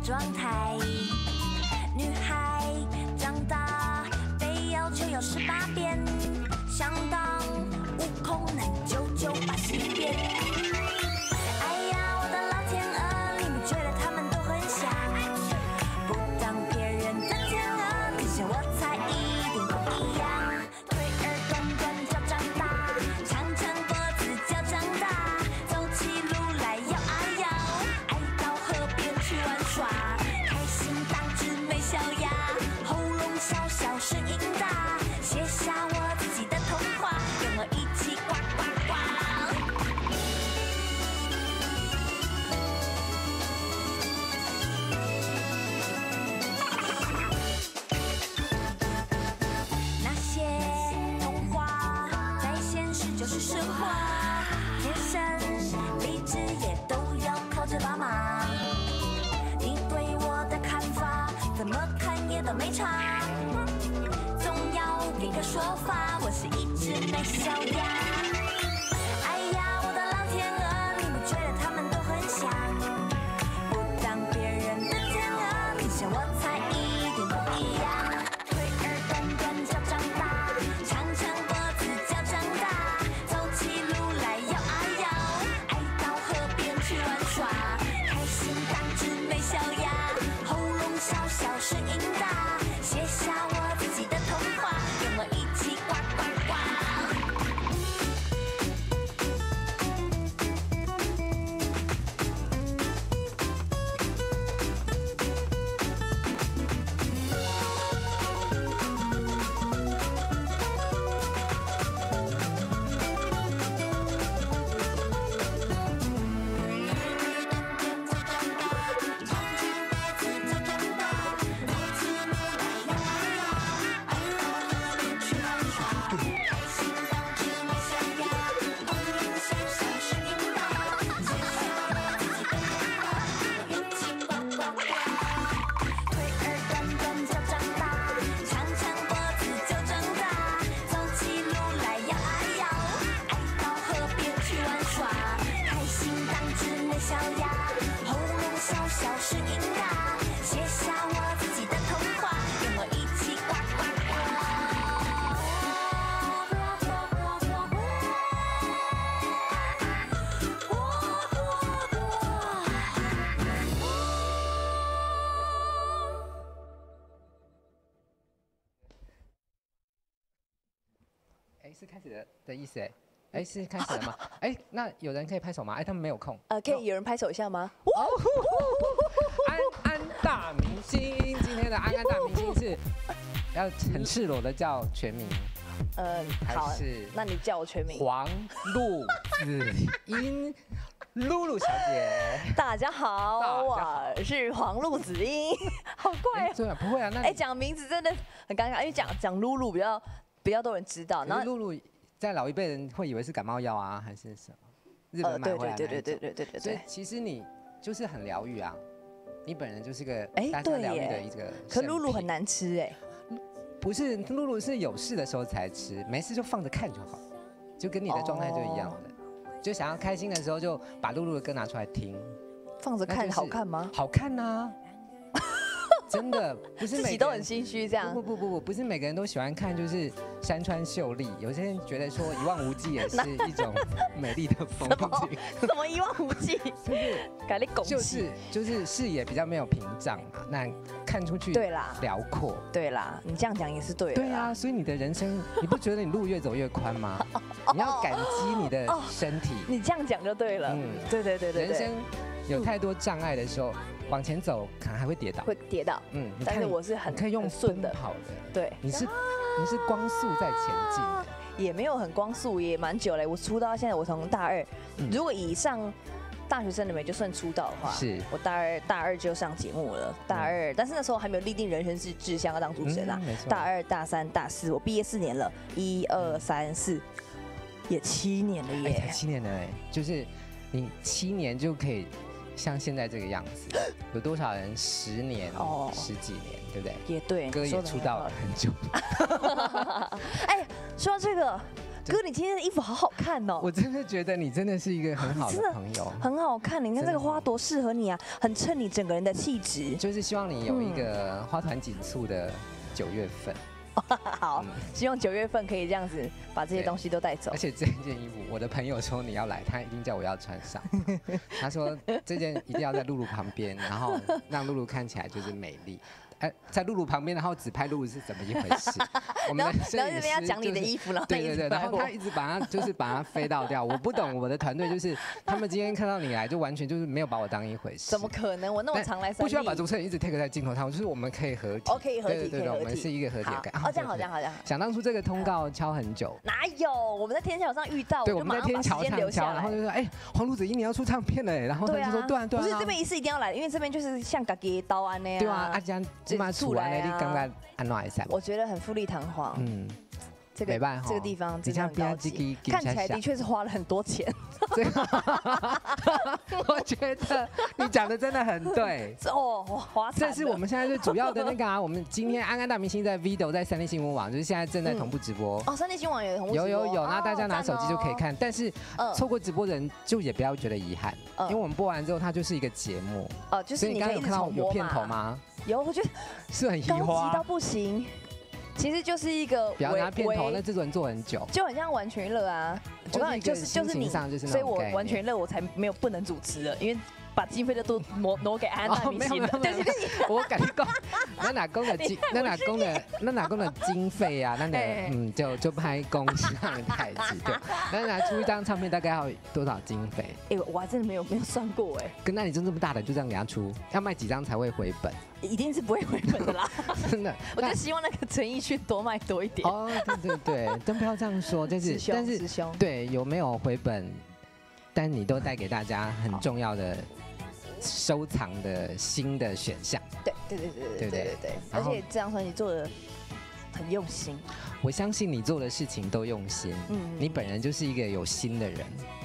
状态。女孩长大被要求有18变，想当悟空难998西变。哎呀，我的老天鹅，你不觉得他们都很像？不当别人的天鹅，可是我才一定不一样。腿儿短短脚长大，长长脖子脚长大，走起路来摇啊摇，爱到河边去玩耍，开心当只美小鸭，喉咙小小声音大，写下我自己的童话，跟我一起呱呱呱。那些童话在现实就是实话，天生丽质也都要靠着爸妈。你对我的看法怎么看也都没差，总要给个说法，我是一只美小鸭。哎呀，我的老天鹅，你不觉得他们都很像？不当别人的天鹅，可是我才一定不一样。腿儿短短脚长大，长长脖子脚长大，走起路来摇啊摇，爱到河边去玩耍，开心当只美小鸭，喉咙小小声音大，写下我自己的童话，跟我一起呱呱呱。小鸭，喉咙小小声音大，写下我自己的童话，跟我一起呱呱是开始的意思是开始了吗？那有人可以拍手吗？他们没有空。 可以有人拍手一下吗？ 安安大明星，今天的安安大明星是要很赤裸的叫全名。 好， 还是那你叫我全名。 黄露子英，露露小姐。 大家好，我是黄露子英，好怪对啊，不会啊，那讲名字真的很尴尬，因为讲露露比较多人知道， 然后露露在老一辈人会以为是感冒药啊，还是什么？日本买回来对。 所以其实你就是很疗愈啊，你本人就是个大家疗愈的一个。 可露露很难吃不是，露露是有事的时候才吃，没事就放着看就好，就跟你的状态就一样的。就想要开心的时候，就把露露的歌拿出来听。 放着看好看吗？ 好看呐。真的不是每个人自己都很心虚这样。 不是每个人都喜欢看，就是山川秀丽。有些人觉得说一望无际也是一种美丽的风景。 什么一望无际？ 就是改你拱气， 就是视野比较没有屏障嘛，那看出去对啦辽阔。 对啦，你这样讲也是对的。 对啊，所以你的人生，你不觉得你路越走越宽吗？你要感激你的身体。 你这样讲就对了。对。 人生有太多障碍的时候。往前走可能还会跌倒， 但是我是很可以用顺的跑的， 对， 你是光速在前进的， 也没有很光速，也蛮久嘞。我出道到现在，我从大2，如果以上大学生里面就算出道的话， 是我大二就上节目了，大2，但是那时候还没有立定人生志向要当主持人啦。大2、大3、大4，我毕业4年了，1、2、3、4，也7年了耶， 才7年了就是你7年就可以。像现在这个样子，有多少人10年、10几年，对不对？ 也对， 歌也出道了很久。 说到这个， 哥，你今天的衣服好好看哦。 我真的觉得你真的是一个很好的朋友， 很好看。你看这个花多适合你啊，很衬你整个人的气质。 就是希望你有一个花团锦簇的9月份。 好，希望9月份可以这样子把这些东西都带走。 而且这件衣服，我的朋友说你要来，他一定叫我要穿上。他说这件一定要在露露旁边，然后让露露看起来就是美丽。在露露旁边，然后只拍露露是怎么一回事？我们的摄影师、就是、 然后这边要讲你的衣服，然后对，然后他一直把它飞到掉。我不懂我的团队，就是他们今天看到你来，就完全就是没有把我当一回事。 怎么可能？我那么常来3立， 不需要把主持人一直 take 在镜头上，就是我们可以合体。 可以合体， 对，我们是一个合体的感。 哦，这样好，这样好，这样。 想当初这个通告敲很久， 哪有？我们在天桥上遇到， 对，我们在天桥上敲，然后就说，黄璐子怡你要出唱片了，然后他就说，对啊， 不是这边一次一定要来，因为这边就是像自己的岛安那样。 对啊，这样这么出来你刚刚安怎会使？ 我觉得很富丽堂皇。这个地方真的很高级，看起来的确是花了很多钱。 我觉得你讲的真的很对。 花这是我们现在最主要的那个啊。我们今天安安大明星在 Video 在3立新闻网，就是现在正在同步直播。 3立新闻网有同步直播。 有，那大家拿手机就可以看。但是错过直播的人就也不要觉得遗憾，因为我们播完之后它就是一个节目。 就是你刚刚有看到有片头吗？ 有，我觉得是很移花， 高级到不行。其实就是一个不要拿片头，那制作人做很久， 就很像完全娱乐啊。我告诉你，就是你，所以我完全娱乐我才没有不能主持了，因为把经费都挪给安大明星了。对， 我感觉讲，那哪公的经费啊，那就拍公上台子，对。那拿出一张唱片大概要多少经费？ 我还真的没有算过跟那你真这么大的就这样给他出，要卖几张才会回本？ 一定是不会回本的啦， 真的。 我就希望那个陈奕迅多卖多一点。 哦，对，真不要这样说，但是对有没有回本？但你都带给大家很重要的收藏的新的选项。对， 而且这张专辑做的很用心。 我相信你做的事情都用心。你本人就是一个有心的人。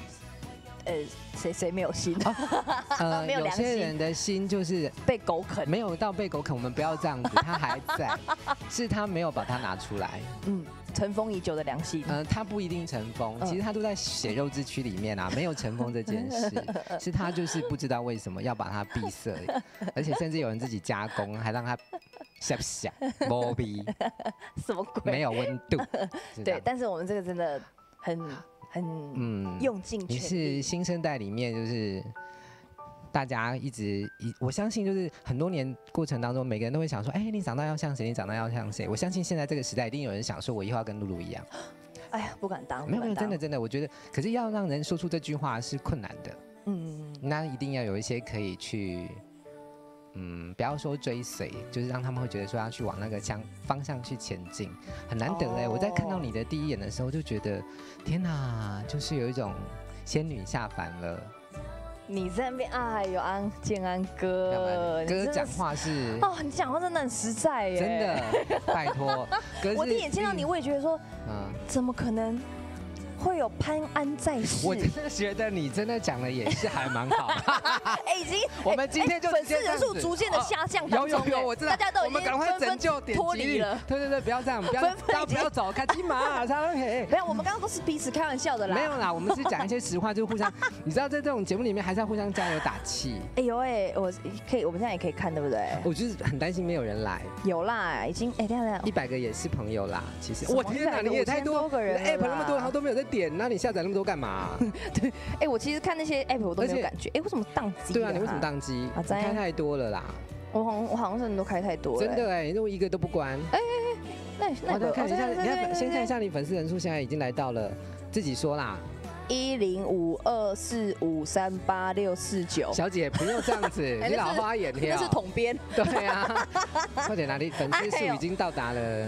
谁没有心？没有良心。有些人的心就是被狗啃， 没有到被狗啃，我们不要这样子，他还在，是他没有把它拿出来。 尘封已久的良心。 他不一定尘封，其实他都在血肉之躯里面啊，没有尘封这件事，是他就是不知道为什么要把它闭塞，而且甚至有人自己加工，还让它小没逼， 什么鬼？ 没有温度。 对，但是我们这个真的很用尽全力。 你是新生代里面就是大家我相信就是很多年过程当中，每个人都会想说，你长大要像谁？你长大要像谁？我相信现在这个时代一定有人想说，我以后要跟露露一样。 哎呀，不敢当。 没有，真的，我觉得，可是要让人说出这句话是困难的。那一定要有一些可以去。不要说追随，就是让他们会觉得说要去往那个方向去前进，很难得我在看到你的第一眼的时候就觉得，天哪，就是有一种仙女下凡了。 你在那边建安哥， 哥讲话是你讲话真的很实在耶， 真的，拜托。 我第一眼见到你，我也觉得说，怎么可能？会有潘安在世， 我真的觉得你真的讲的也是还蛮好的。 已经， 我们今天就粉丝人数逐渐的下降当中， 有，我知道， 大家都我们赶快拯救点脱离了。 对，不要这样，不要走，开金马上黑。 没有，我们刚刚都是彼此开玩笑的啦。 没有啦，我们是讲一些实话，就互相，你知道，在这种节目里面还是要互相加油打气。我们现在也可以看，对不对？ 我就是很担心没有人来。 有啦，已经等下 100个也是朋友啦。其实，我天哪，你也太多个人 ，app 那么多，然后都没有在点，那你下载那么多干嘛？ 对，我其实看那些 app 我都没有感觉，为什么宕机？ 对啊，你为什么宕机？开太多了啦。我好像真的都开太多了。 真的你如果一个都不关。那我看一下，你要先看一下你粉丝人数，现在已经来到了，自己说啦。10524538649。小姐不用这样子，你老花眼跳。 那是统编。 对啊，快点，哪里粉丝数已经到达了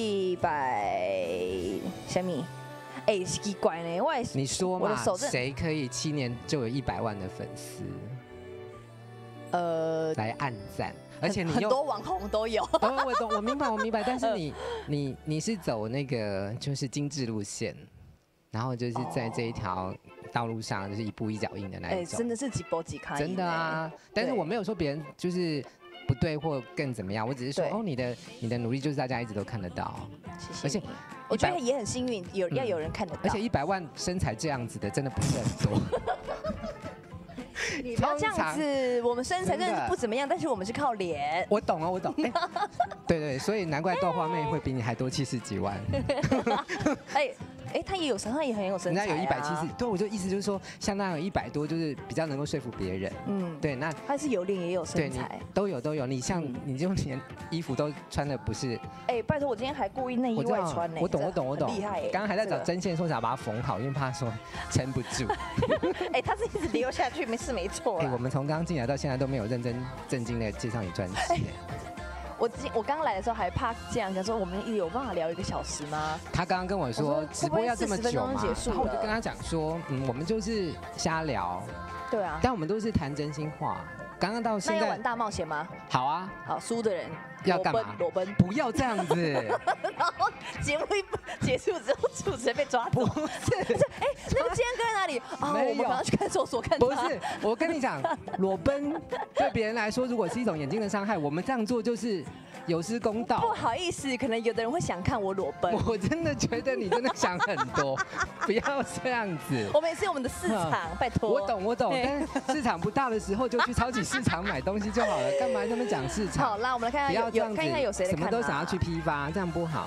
100什么？奇怪呢， 你说嘛，谁可以7年就有100万的粉丝？来按赞，而且你很多网红都有。 我明白，但是你是走那个就是精致路线，然后就是在这一条道路上就是一步一脚印的那一种。 真的是几波几开。 真的啊，但是我没有说别人就是不对或更怎么样，我只是说哦，你的努力就是大家一直都看得到， 谢谢。而且我觉得也很幸运，要有人看得到。 而且100万身材这样子的真的不是很多。 你不要这样子，我们身材真的是不怎么样，但是我们是靠脸。 我懂啊，我懂。对，所以难怪豆花妹会比你还多70几万。 他也很有身材， 人家有170，对，我就意思就是说，像那种100多，就是比较能够说服别人。对，那他是有脸也有身材， 都有。你像你就连衣服都穿的不是， 拜托，我今天还故意内衣外穿呢。 我懂， 厉害。 刚刚还在找针线，说想要把它缝好，因为怕说撑不住。 他是一直流下去，没错。 我们从刚刚进来到现在都没有认真正经的介绍你专辑。 我刚来的时候还怕这样讲说，我们有办法聊1个小时吗？ 他刚刚跟我说直播要这么久吗？然后我就跟他讲说，我们就是瞎聊， 对啊， 但我们都是谈真心话。刚刚到现在， 那要玩大冒险吗？ 好啊， 好，输的人要干嘛？ 裸奔， 不要这样子。 然后节目结束之后，主持人被抓走。不是，那个今天搁在哪里？我们刚刚去看搜索看。 不是，我跟你讲，裸奔对别人来说，如果是一种眼睛的伤害，我们这样做就是有失公道。 不好意思，可能有的人会想看我裸奔。 我真的觉得你真的想很多，不要这样子。 我们也是我们的市场，拜托。 我懂，但市场不大的时候就去超级市场买东西就好了，干嘛这么讲市场？ 好啦，我们来看看看一下有谁什么都想要去批发，这样不好。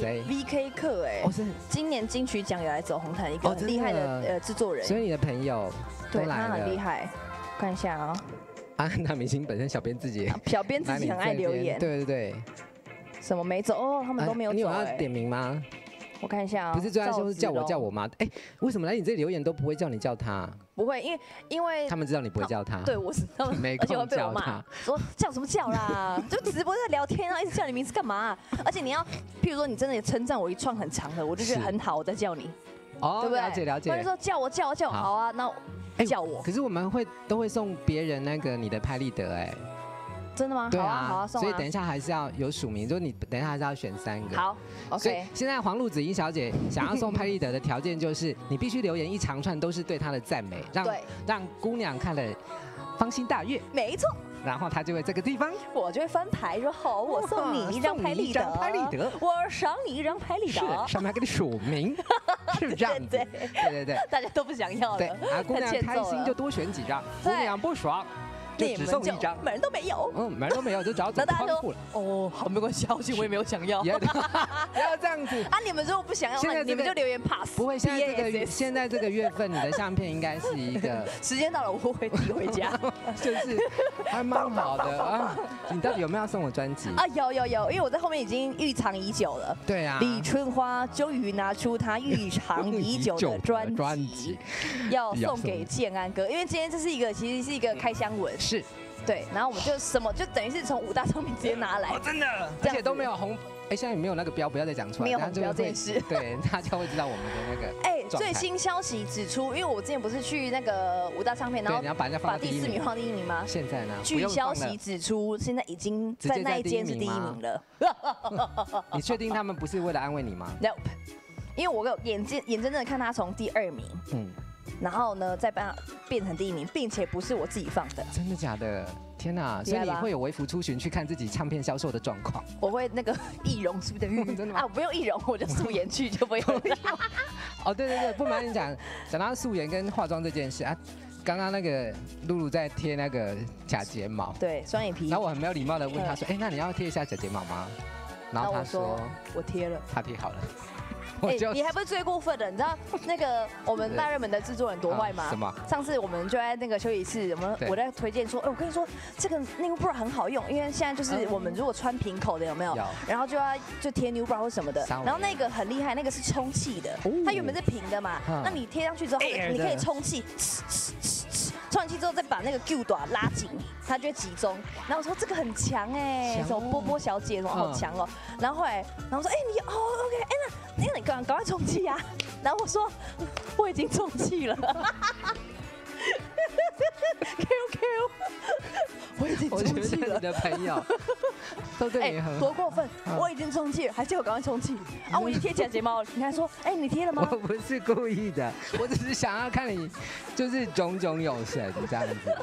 VK 客今年金曲奖有来走红毯，一个很厉害的制作人。 所以你的朋友都来了， 他很厉害。看一下啊， 那明星本身小编自己很爱留言， 对。什么没走他们都没有走。 你有要点名吗？ 我看一下不是最爱说是叫我吗？为什么来你这里留言都不会叫你叫他？ 不会，因为他们知道你不会叫他。 对，我知道， 没空叫他。 说叫什么叫啦？就直播在聊天啊，一直叫你名字干嘛？而且你要，譬如说你真的称赞我一串很长的，我就觉得很好，我再叫你。对不对？ 了解。 或者说叫我，好啊，那叫我。 可是我们都会送别人那个你的拍立得真的吗？ 对啊， 所以等一下还是要有署名，就是你等一下还是要选3个。 好 ，OK。 所以现在黄露子英小姐想要送拍立得的条件就是你必须留言一长串都是对她的赞美，让姑娘看了芳心大悦。 没错。 然后她就会这个地方， 我就会翻牌说好，我送你一张拍立得，我赏你一张拍立得， 是上面还给你署名，是这样子。对， 大家都不想要了。 对，姑娘开心就多选几张，姑娘不爽。就只送1张， 每人都没有。 每人都没有，就只要走仓库了。 好，没关系，好险我也没有想要。 不要这样子啊！你们如果不想要，那你们就留言 pass。 不会，现在这个月份，你的相片应该是一个时间到了，我会提回家。 就是还蛮好的啊！你到底有没有要送我专辑啊？有，因为我在后面已经预藏已久了。 对啊， 李春花终于拿出她预藏已久的专辑，要送给建安哥，因为今天这是其实是一个开箱文。 是， 对，然后我们就等于是从5大唱片直接拿来， 真的，而且都没有红，现在没有那个标，不要再讲出来， 没有红标这件事， 对，大家会知道我们的那个。 最新消息指出，因为我之前不是去那个5大唱片，然后你要把人家放第4名放第1名吗？ 现在呢？ 据消息指出，现在已经在那一间是第1名了。 你确定他们不是为了安慰你吗 ？Nope， 因为我有眼睁睁的看他从第2名，然后呢，再变成第1名，并且不是我自己放的。 真的假的？天哪！所以你会有微服出巡去看自己唱片销售的状况？ 我会那个易容，是不是？ 真的吗？ 我不用易容，我就素颜去就不用。 对，不瞒你讲到素颜跟化妆这件事啊，刚刚那个露露在贴那个假睫毛， 对，双眼皮。 然后我很没有礼貌的问她说：“那你要贴一下假睫毛吗？”然后她说：“ 我贴了。” 她贴好了。 你还不是最过分的，你知道那个我们大热门的制作人多坏吗？ 什么？ 上次我们就在那个休息室，我在推荐说，我跟你说这个 New Bra 很好用，因为现在就是我们如果穿平口的有没有？然后就贴 New Bra 或什么的，然后那个很厉害，那个是充气的，它原本是平的嘛，那你贴上去之后，你可以充气。充完气之后再把那个 Q 短拉紧，它就会集中。然后我说这个很强什么波波小姐什么好强哦。然后后来，然后说你OK，那你赶快充气啊。然后我说我已经充气了。QQ， 我已经充气了。 你的朋友都对你很好， 多过分！我已经充气了，还叫我赶快充气啊！我已经贴假睫毛了，你还说你贴了吗？ 我不是故意的，我只是想要看你就是炯炯有神这样子。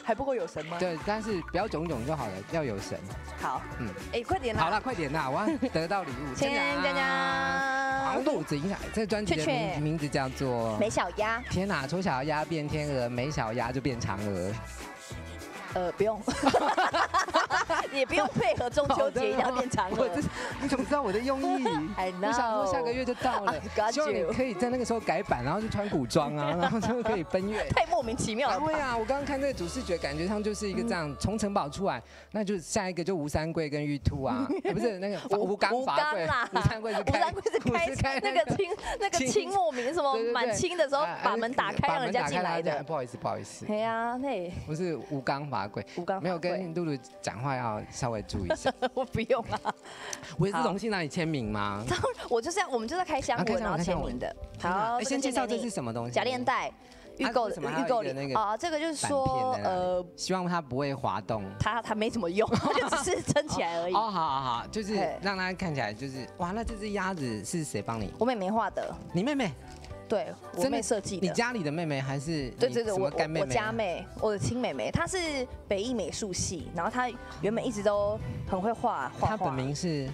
还不够有神吗？ 对，但是不要炯炯就好了，要有神。 好，快点啦！ 好了，快点啦，我要得到礼物。 先讲讲黄肚子影响，这个专辑的名字叫做 《美小鸭》。 天哪，丑小鸭变天鹅，美小鸭就变嫦娥。 不用，也不用配合中秋节一定要变嫦娥。 你怎么知道我的用意？我想说下个月就到了，希望你可以在那个时候改版，然后就穿古装啊，然后就可以奔月。 太莫名其妙了。 对啊，我刚刚看这个主视觉，感觉上就是一个这样，从城堡出来，那就下一个就吴三桂跟玉兔啊，不是那个吴刚伐桂，吴三桂是开那个清末明什么满清的时候把门打开让人家进来的。 不好意思，不好意思。 对啊，那不是吴刚伐桂，没有跟露露讲话要稍微注意一下。 我不用啊， 我也是荣幸让你签名吗？ 我就是要，我们就在开箱文然后签名的。好， 先介绍这是什么东西？ 夹链袋。预购里那个啊，这个就是说希望它不会滑动。 它没怎么用，就只是撑起来而已。 哦，好，就是让它看起来就是哇，那这只鸭子是谁帮你？ 我妹妹画的。 你妹妹？ 对，我妹设计的。 你家里的妹妹还是？ 对，我家妹，我的亲妹妹，她是北艺美术系，然后她原本一直都很会画。 她本名是？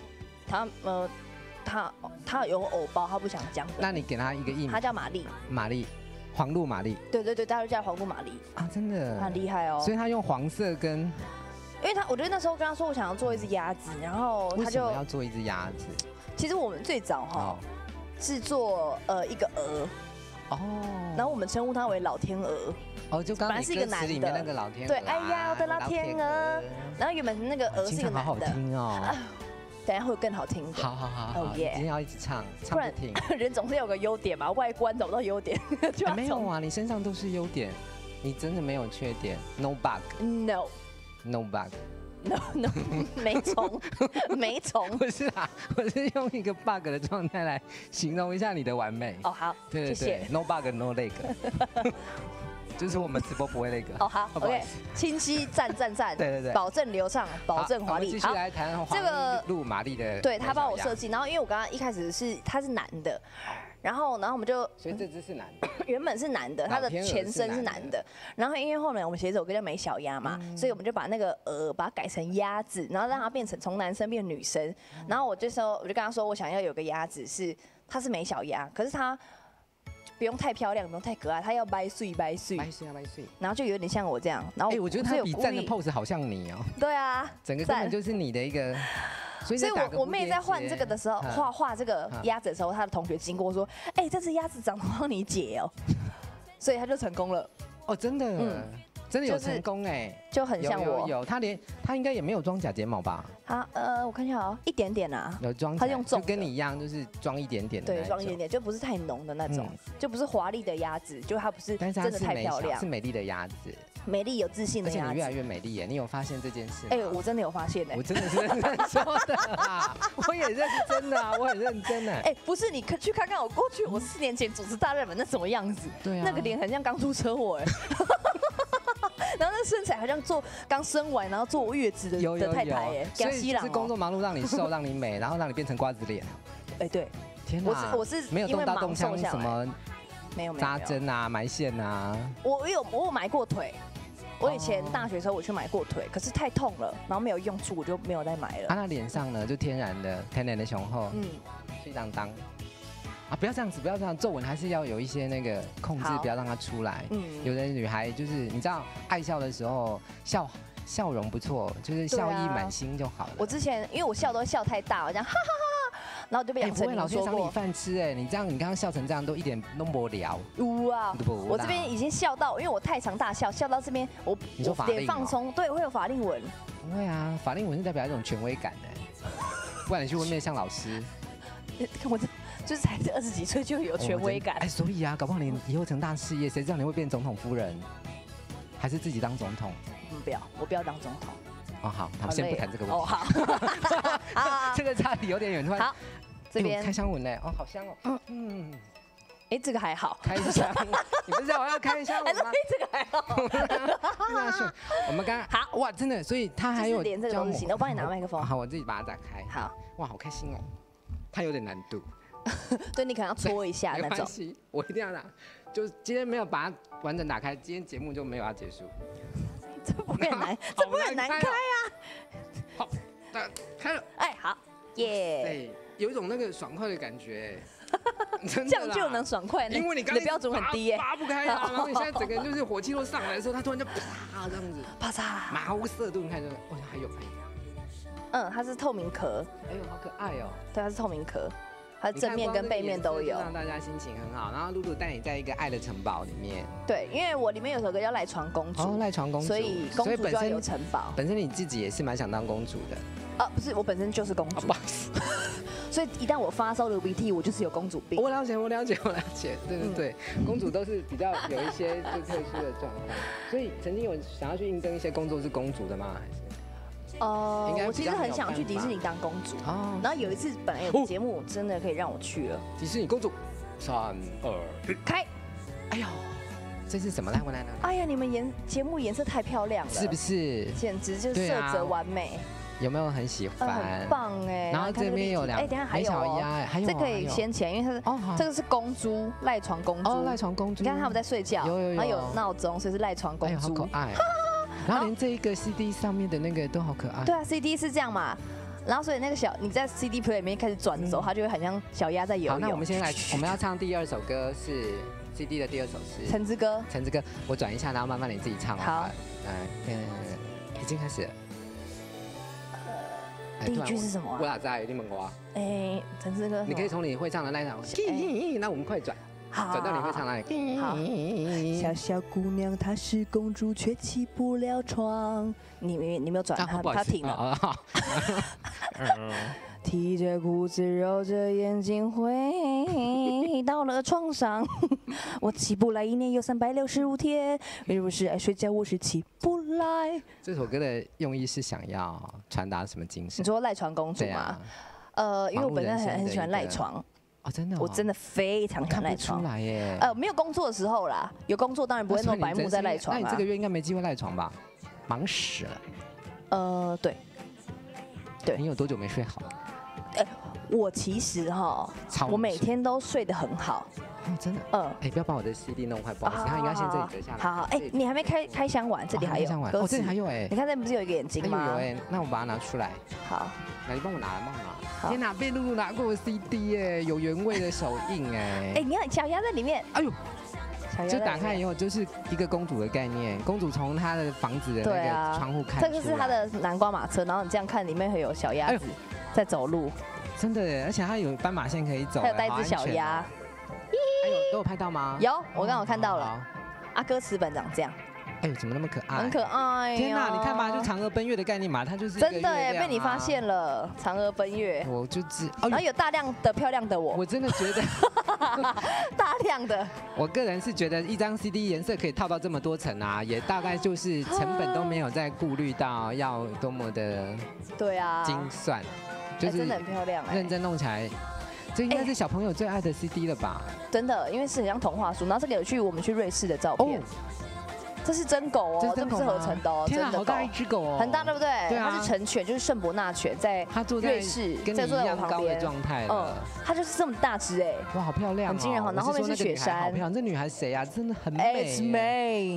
她有偶包，她不想讲。 那你给她一个艺名？ 她叫玛丽。 玛丽。黄鹿玛丽， 对，大家都叫黄鹿玛丽啊，真的， 很厉害哦。 所以他用黄色跟， 因为我觉得那时候跟他说我想要做一只鸭子，然后他就为什么要做一只鸭子？ 其实我们最早是做一个鹅哦，然后我们称呼它为老天鹅哦，就刚刚是一个男的那个老天鹅， 对，哎呀我的老天鹅，然后原本那个鹅是一个男的， 好好听哦。 等下会有更好听的。 好，今天要一直唱不停。 人总是有个优点嘛，外观找不到优点没有啊，你身上都是优点，你真的没有缺点 ，no bug。No bug。No， 没虫。不是啊，我是用一个 bug 的状态来形容一下你的完美。 哦，好，谢谢。 No bug no leg。就是我们直播不会那个。 哦，好 ，OK， 清晰，赞， 对， 保证流畅，保证华丽。 继续来谈这个鹿玛丽的， 对他帮我设计，然后因为我刚刚一开始他是男的，然后我们就， 所以这只是男的， 原本是男的，他的前身是男的，然后因为后面我们写一首歌叫美小鸭嘛，所以我们就把那个鹅把它改成鸭子，然后让它变成从男生变女生，然后我就跟他说我想要有个鸭子它是美小鸭，可是它不用太漂亮，不用太可爱，它要掰碎，然后就有点像我这样。然后我觉得它比站的 pose 好像你哦。 对啊， 整个根本就是你的一个。 所以我妹在换这个的时候，画这个鸭子的时候，她的同学经过说：“哎，这只鸭子长得像你姐哦。”所以她就成功了。 哦，真的。真的有成功哎， 就很像我。 有，他应该也没有装假睫毛吧？ 我看一下哦，一点点啊。 有装， 他用重， 就跟你一样，就是装一点点的。 对，装一点点，就不是太浓的那种，就不是华丽的鸭子，就它不是真的太漂亮， 是美丽的鸭子。 美丽有自信的鸭子， 而且你越来越美丽耶！你有发现这件事吗？ 哎，我真的有发现哎， 我真的是认真说的啊，我也认真啊，我很认真哎。 哎，不是，你去看看我过去，我4年前主持大热门那什么样子？ 对啊， 那个脸很像刚出车祸哎。然后那身材好像刚生完，然后坐月子的太太哎， 所以是工作忙碌让你瘦，让你美，然后让你变成瓜子脸。 哎，对， 天哪， 我是没有动刀动枪什么， 没有扎针啊、埋线啊。 我有埋过腿，我以前大学的时候我去买过腿，可是太痛了，然后没有用处，我就没有再买了。 那脸上呢，就天然的雄厚，碎当当。啊，不要这样子，不要这样，皱纹还是要有一些那个控制，不要让它出来。有的女孩就是你知道，爱笑的时候笑容不错，就是笑意满心就好了。 我之前因为我笑都笑太大，我这样哈哈哈，然后就被杨丞琳说过。 老天赏你饭吃哎，你刚刚笑成这样都一点都无聊。 哇，我这边已经笑到，因为我太常大笑，笑到这边我脸放松，对，会有法令纹。 不会啊，法令纹是代表一种权威感的，不然你去外面像老师。 看我这。就是才20几岁就有权威感， 所以啊，搞不好你以后成大事业，谁知道你会变总统夫人，还是自己当总统？ 不要，我不要当总统。 哦，好，我们先不谈这个问题。 哦，好， 这个差题有点远。 好，这边开箱文嘞，哦，好香哦。 哎，这个还好。 开箱，你不是我要开箱文吗？ 这个还好。 我们刚刚好哇，真的，所以他还有连这个都是行的，我帮你拿麦克风。 好，我自己把它打开。 好， 哇，好开心哦。它有点难度。 对，你可能要搓一下那种。 没关系，我一定要拿。就今天没有把它完整打开，今天节目就没有要结束。 这不会很难，这不会很难开啊。 好，开了。 哎，好，耶。 哎，有一种那个爽快的感觉。 这样就能爽快， 因为你刚的标准很低耶， 拔不开啊，然后你现在整个人就是火气都上来的时候，它突然就啪这样子， 啪嚓， 茅塞顿开的，哦，还有， 它是透明壳， 哎呦，好可爱哦， 对，它是透明壳，它正面跟背面都有， 让大家心情很好。然后露露带你在一个爱的城堡里面， 对，因为我里面有首歌叫赖床公主， 哦，赖床公主， 所以公主就要有城堡。 本身你自己也是蛮想当公主的。 不是，我本身就是公主， 不好意思。 所以一旦我发烧流鼻涕，我就是有公主病。 我了解，对，公主都是比较有一些就特殊的状况。所以曾经有想要去应征一些工作是公主的吗？还是？ 我其实很想去迪士尼当公主。哦。然后有一次本来有个节目真的可以让我去了。 迪士尼公主，3、2， 开！ 哎呦，这是什么？来。 哎呀，你们节目颜色太漂亮了， 是不是？ 简直就是色泽完美。 有没有很喜欢？ 很棒哎！ 然后这边有2， 等下还有哦，还有这可以掀起来，因为它是这个是公猪赖床公猪哦，赖床公猪。 你看他们在睡觉， 然后有闹钟，所以是赖床公猪， 好可爱。然后连这一个 CD 上面的那个都好可爱。 对啊 ，CD 是这样嘛，然后所以那个你在 CD player 里面开始转的时候，它就会很像小鸭在游泳。 好，那我们先来，我们要唱第2首歌是 CD 的第2首是 《橙子歌》。 橙子歌，我转一下，然后慢慢你自己唱。 好， 已经开始了。 第一句是什么？ 我哪在？你问我。 橙子歌。 你可以从你会唱的那一场，那我们快转，转到你会唱那里。 好。小小姑娘她是公主，却起不了床。你没有转，她停了。提着裤子，揉着眼睛，回到了床上。我起不来，1年有365天。如果是爱睡觉，我是起不来。 这首歌的用意是想要传达什么精神？ 你说赖床公主吗？因为我本身很喜欢赖床。 哦，真的， 我真的非常喜欢赖床。 看不出来耶。 没有工作的时候啦，有工作当然不会那么白目在赖床。 那你这个月应该没机会赖床吧？忙死了。 对。 你有多久没睡好？ 我其实我每天都睡得很好。 哦，真的。不要把我的 CD 弄坏，不好意思。他应该先这里折下来。 好，你还没开箱完，这里还有。 哦，这里还有哎。 你看这不是有一个眼睛吗？ 有哎，那我把它拿出来。 好， 那你帮我拿。天哪，被露露拿过的 CD 哎，有原味的手印哎。 你看小鸭在里面。哎呦。 就打开以后就是一个公主的概念，公主从她的房子的那个窗户看出来。 这个是她的南瓜马车，然后你这样看，里面会有小鸭子在走路。 真的耶，而且它有斑马线可以走， 还有带只小鸭。 都有拍到吗？ 有，我刚好看到了。歌词本长这样。 哎呦，怎么那么可爱？ 很可爱。 天哪，你看吧，就嫦娥奔月的概念嘛，它就是真的耶，被你发现了，嫦娥奔月。 我就然后有大量的漂亮的我。 我真的觉得大量的。 我个人是觉得一张 CD 颜色可以套到这么多层啊，也大概就是成本都没有再顾虑到要多么的精算， 就是真的很漂亮， 认真弄起来。这应该是小朋友最爱的 CD 了吧？ 真的，因为是很像童话书。然后这个有我们去瑞士的照片。这是真狗哦，这不是合成的哦，真的狗。 好大一只狗哦， 很大对不对？ 对啊， 它是成犬，就是圣伯纳犬，在瑞士， 跟你一样高的状态了。 它就是这么大只哎， 哇，好漂亮， 很惊人哈。然后后面是雪山， 好漂亮。这女孩谁啊？真的很美。 It's me。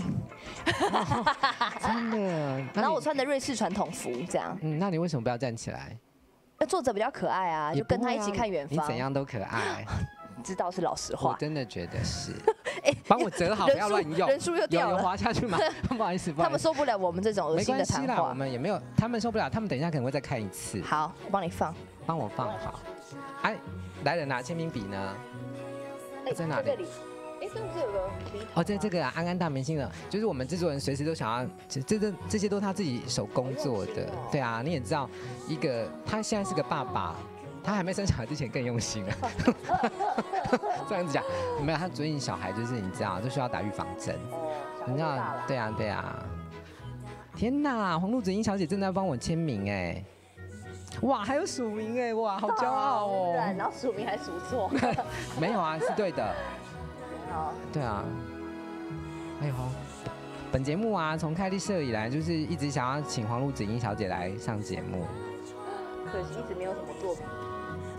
真的。 然后我穿的瑞士传统服，这样。 那你为什么不要站起来？ 坐着比较可爱啊，就跟他一起看远方。 你怎样都可爱。 知道是老实话， 我真的觉得是。帮我折好，不要乱用。 人数又掉了， 有人滑下去吗？不好意思， 他们受不了我们这种恶心的谈话。 我们也没有，他们受不了，他们等一下可能会再看一次。 好，我帮你放， 帮我放好。哎，来人拿签名笔呢？在哪里？ 这不是有个笔筒？ 在这个安安大明星的，就是我们制作人随时都想要，这些都是他自己手工做的。对啊，你也知道，他现在是个爸爸。他还没生小孩之前更用心了，这样子讲，没有他追你小孩就是你知道，就需要打预防针，你知道？对啊。天哪，黄露子英小姐正在帮我签名哎，哇，还有署名哎，哇，好骄傲哦。 然后署名还署错， 没有啊，是对的。对啊。哎呦，本节目啊，从开立社以来，就是一直想要请黄露子英小姐来上节目， 可惜一直没有什么作品。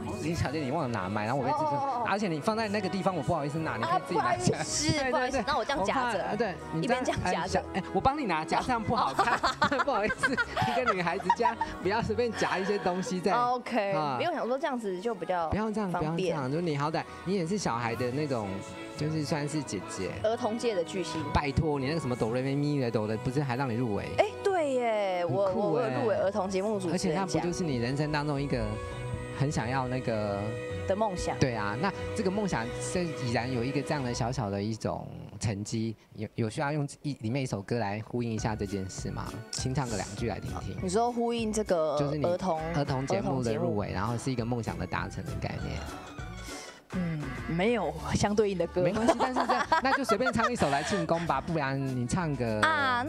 你小姐你忘了拿麦，然后我会自说，而且你放在那个地方，我不好意思拿，你可以自己拿起来。 是，不好意思，那我这样夹着， 对， 一边这样夹着。 我帮你拿，夹这样不好看，不好意思，一个女孩子家不要随便夹一些东西在。 OK， 因为我想说这样子就比较不要这样，不要这样，就是你好歹你也是小孩的那种。就是算是姐姐， 儿童界的巨星。 拜托，你那个什么哆瑞咪咪的哆的，不是还让你入围？ 哎，对耶，我入围儿童节目主持人奖， 而且那不就是你人生当中一个很想要那个的梦想？ 对啊，那这个梦想是已然有一个这样的小小的一种成绩，有需要用里面一首歌来呼应一下这件事吗？请唱个2句来听听。 你说呼应这个就是你儿童节目的入围，然后是一个梦想的达成的概念。 没有相对应的歌， 没关系，但是那就随便唱一首来庆功吧，不然你唱个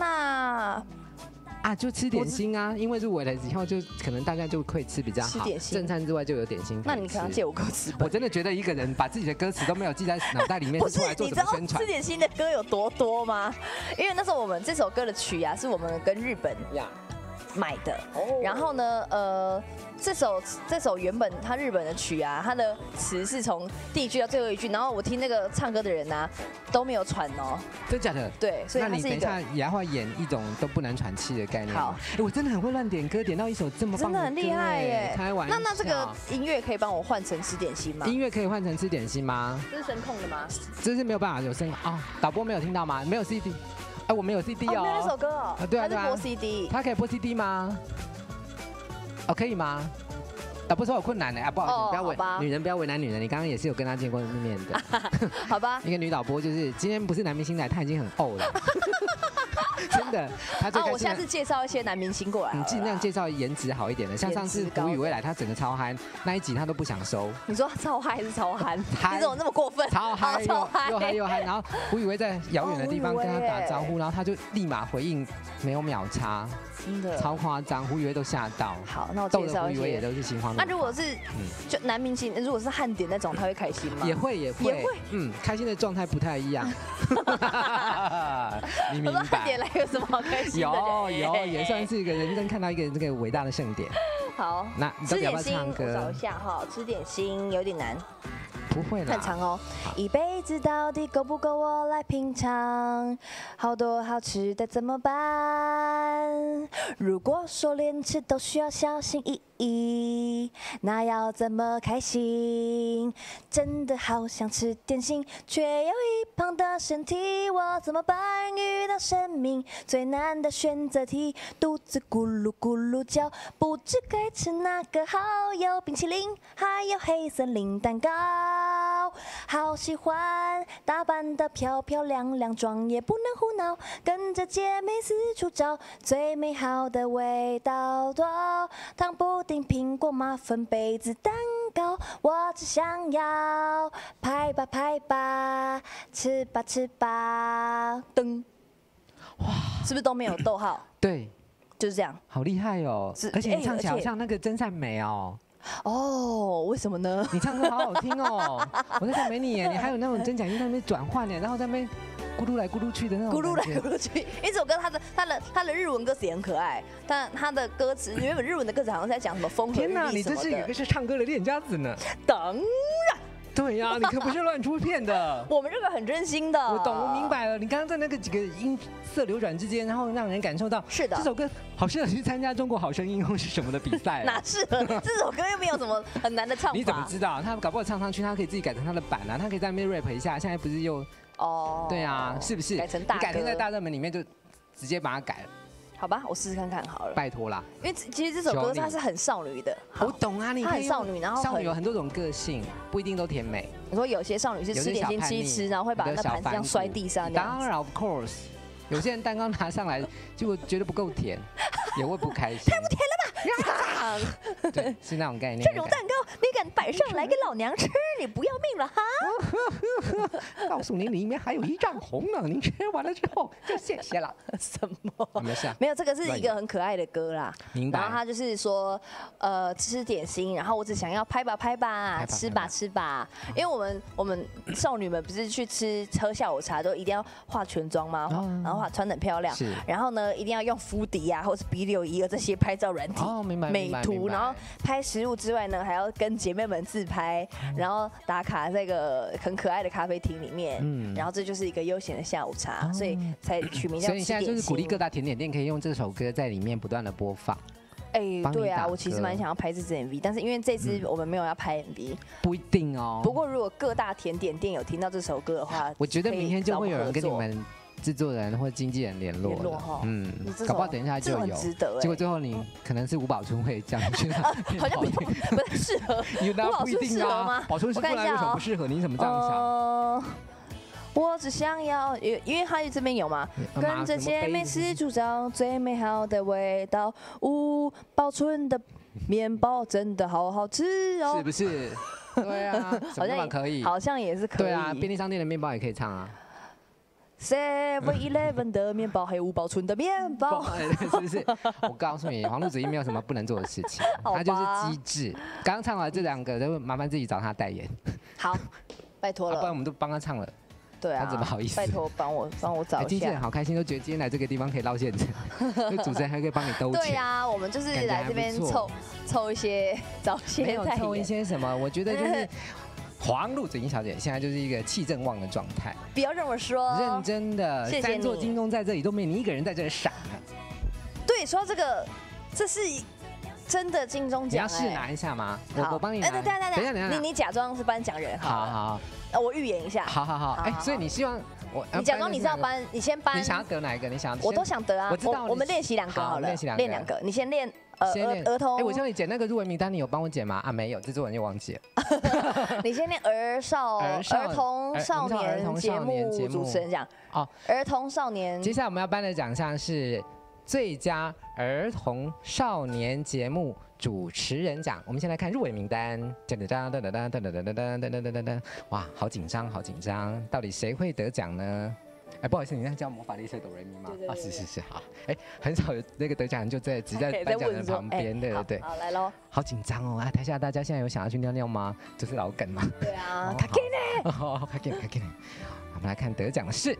就吃点心啊，因为入围了以后就可能大家就会吃比较好，正餐之外就有点心。 那你可能借我歌词本。 我真的觉得一个人把自己的歌词都没有记在脑袋里面， 不是你知道吃点心的歌有多多吗？因为那时候我们这首歌的曲啊，是我们跟日本买的，然后呢，这首原本他日本的曲啊，它的词是从第1句到最后1句，然后我听那个唱歌的人啊都没有喘哦， 真假的？ 对，所以那你等一下也会演一种都不能喘气的概念。好，我真的很会乱点歌，点到一首这么棒的歌， 真的很厉害耶！ 开玩笑。 那这个音乐可以帮我换成吃点心吗？ 音乐可以换成吃点心吗？ 这是声控的吗？ 这是没有办法有声啊，导播没有听到吗？没有 CD。我们有 CD 哦， 没有那首歌哦， 对啊， 还是播 CD？ 他可以播 CD 吗？可以吗？不是有困难的不好意思，不要为女人不要为难女人。你刚刚也是有跟她见过面的， 好吧？ 一个女导播就是今天不是男明星来，她已经很了，真的。 我下次介绍一些男明星过来， 你尽量介绍颜值好一点的，像上次胡宇威来，他整个超嗨，那一集他都不想收。 你说超嗨还是超憨？你怎么那么过分？ 超嗨，又嗨，然后胡宇威在遥远的地方跟他打招呼，然后他就立马回应，没有秒差。 真的超夸张，胡宇威都吓到。 好，那我介绍一些。 胡宇威也都是心慌。 那如果是就男明星，如果是汉典那种，他会开心吗？ 也会。开心的状态不太一样。你明白？ 汉典来有什么好开心的？ 有，也算是一个人生看到一个这个伟大的盛典。 好， 那你到底要不要唱歌？ 我找一下哈，吃点心有点难。 不会啦， 很长哦。一辈子到底够不够我来品尝？好多好吃的怎么办？如果说连吃都需要小心翼翼，那要怎么开心？真的好想吃点心，却有一胖的身体，我怎么办？遇到生命最难的选择题，肚子咕噜咕噜叫，不知该吃哪个好。有冰淇淋，还有黑森林蛋糕。好喜欢打扮得漂漂亮亮，妆也不能胡闹，跟着姐妹四处找最美好的味道。多糖布丁、苹果、马芬、杯子、蛋糕，我只想要拍吧拍吧，吃吧吃吧。噔，哇，是不是都没有逗号？ 对， 就是这样。 好厉害哦！而且你唱起来好像那个真善美哦。 为什么呢？ 你唱歌好好听哦！我在赞美你耶，你还有那种真假音在那边转换耶，然后在那边咕噜来咕噜去的那种。咕噜来咕噜去， 因为这首歌它的日文歌词也很可爱，但它的歌词原本日文的歌词好像在讲什么风和日丽什么的。 天哪，你真是有个是唱歌的练家子呢！ 当然。 对呀，你可不是乱出片的。 我们这个很真心的。 我懂，我明白了。你刚刚在那个几个音色流转之间，然后让人感受到， 是的， 这首歌好适合去参加中国好声音或是什么的比赛。 哪适合？这首歌又没有什么很难的唱法。 你怎么知道？他搞不好唱上去，他可以自己改成他的版啊，他可以在那边 rap 一下。现在不是又对啊，是不是？ 改成大歌。 你改天在大热门里面就直接把它改了。 好吧，我试试看看好了。 拜托啦， 因为其实这首歌它是很少女的。 我懂啊，你很少女，然后少女有很多种个性，不一定都甜美。 你说有些少女是吃点心吃，然后会把那盘子这样摔地上。 当然 ，of course， 有些人蛋糕拿上来结果觉得不够甜，也会不开心。 太不甜了吧？ 对，是那种概念。 这种蛋糕你敢摆上来给老娘吃，你不要命了哈？ 告诉您，里面还有1丈红呢，您吃完了之后就谢谢了。 什么？ 没事， 没有，这个是一个很可爱的歌啦。 明白。 然后他就是说，吃点心，然后我只想要拍吧拍吧，吃吧吃吧。因为我们少女们不是去喝下午茶都一定要化全妆吗？然后穿得很漂亮。然后呢，一定要用敷底啊，或是 B612这些拍照软体。 美图，然后拍食物之外呢，还要跟姐妹们自拍，然后打卡在一个很可爱的咖啡厅里面，然后这就是一个悠闲的下午茶，所以才取名叫。 所以你现在就是鼓励各大甜点店可以用这首歌在里面不断的播放。 对啊，我其实蛮想要拍这支 MV， 但是因为这支我们没有要拍 MV， 不一定哦。 不过如果各大甜点店有听到这首歌的话， 我觉得明天就会有人跟你们制作人或经纪人联络哈。 搞不好等一下就有。 值得。 结果最后你可能是吴宝春会这样去， 好像不太适合。 吴宝春适合吗？宝春是不然为什么不适合？你怎么这样想？ 我只想要，因为他这边有嘛，跟这些美食主张最美好的味道。吴宝春的面包真的好好吃哦， 是不是？对啊，好像可以， 好像也是可以。 对啊，便利商店的面包也可以唱啊。 7-11的面包，还有吴宝春的面包， 是不是？我告诉你，黄路子怡没有什么不能做的事情，他就是机智。刚刚唱完这2个，都麻烦自己找他代言。 好，拜托了， 不然我们都帮他唱了。 对啊， 他怎么好意思？ 拜托帮我找一下。 经纪人好开心，都觉得今天来这个地方可以捞现成，就主持人还可以帮你兜钱。 对啊，我们就是来这边凑一些找些代言。 没有凑一些什么，我觉得就是黄路子怡小姐现在就是一个气正旺的状态。 不要这么说， 认真的， 谢谢你。 3座金钟在这里都没有你一个人在这里闪呢。 对，说到这个，这是真的金钟奖。你要试拿一下吗？我帮你拿。 等一下，你假装是颁奖人， 好。 我预演一下。 好。所以你希望你假装你是要颁，你先颁。 你想要得哪一个？你想？ 我都想得啊。 我知道。 我们练习2个好了，练2个。你先练儿童。 我叫你剪那个入围名单，你有帮我剪吗？啊，没有，制作人又忘记了。 你先练儿童少年节目主持人奖。哦，儿童少年。 接下来我们要颁的奖项是最佳儿童少年节目主持人奖。我们先来看入围名单，哇，好紧张，好紧张，到底谁会得奖呢？不好意思，你那叫魔法猎车哆瑞咪吗？是，好。很少有那个得奖人就只在颁奖人旁边，对。 好，来喽。 好紧张哦！台下大家现在有想要去尿尿吗？这是老梗吗？ 对啊，卡给呢？ 卡给。我们来看得奖的是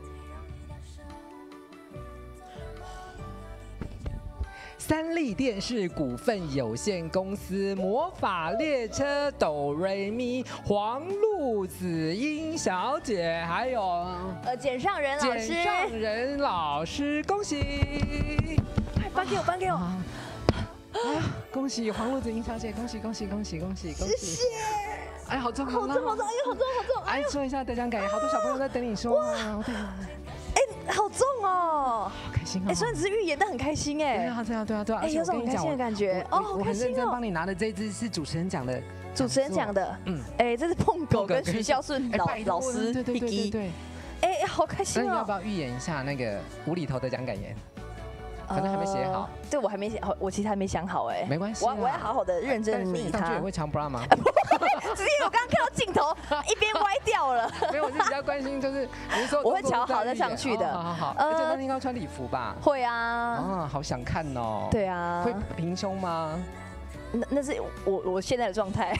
三立电视股份有限公司魔法列车哆瑞咪黄路子英小姐，还有简尚仁老师， 恭喜！ 颁给我！ 恭喜黄路子英小姐，恭喜！谢谢！哎，好重！ 好重！ 说一下得奖感言，好多小朋友在等你说啊！ 好重哦， 好开心哦！ 虽然只是预演，但很开心哎。 对啊。 有种很开心的感觉哦， 我很认真帮你拿的这支是主持人奖的， 这是碰狗跟徐孝顺老师， 对。 好开心哦！ 那你要不要预演一下那个无厘头得奖感言？可能还没写好。 对，我还没写好，我其实还没想好哎。 没关系， 我要好好的认真理他。 上去也会唱 bra 吗？ 只是我刚刚看到镜头一边歪掉了。 没有，我是比较关心，就是你说我会调好再上去的。 好。而且那应该穿礼服吧？ 会啊。好想看哦。 对啊。 会平胸吗？ 那是我现在的状态。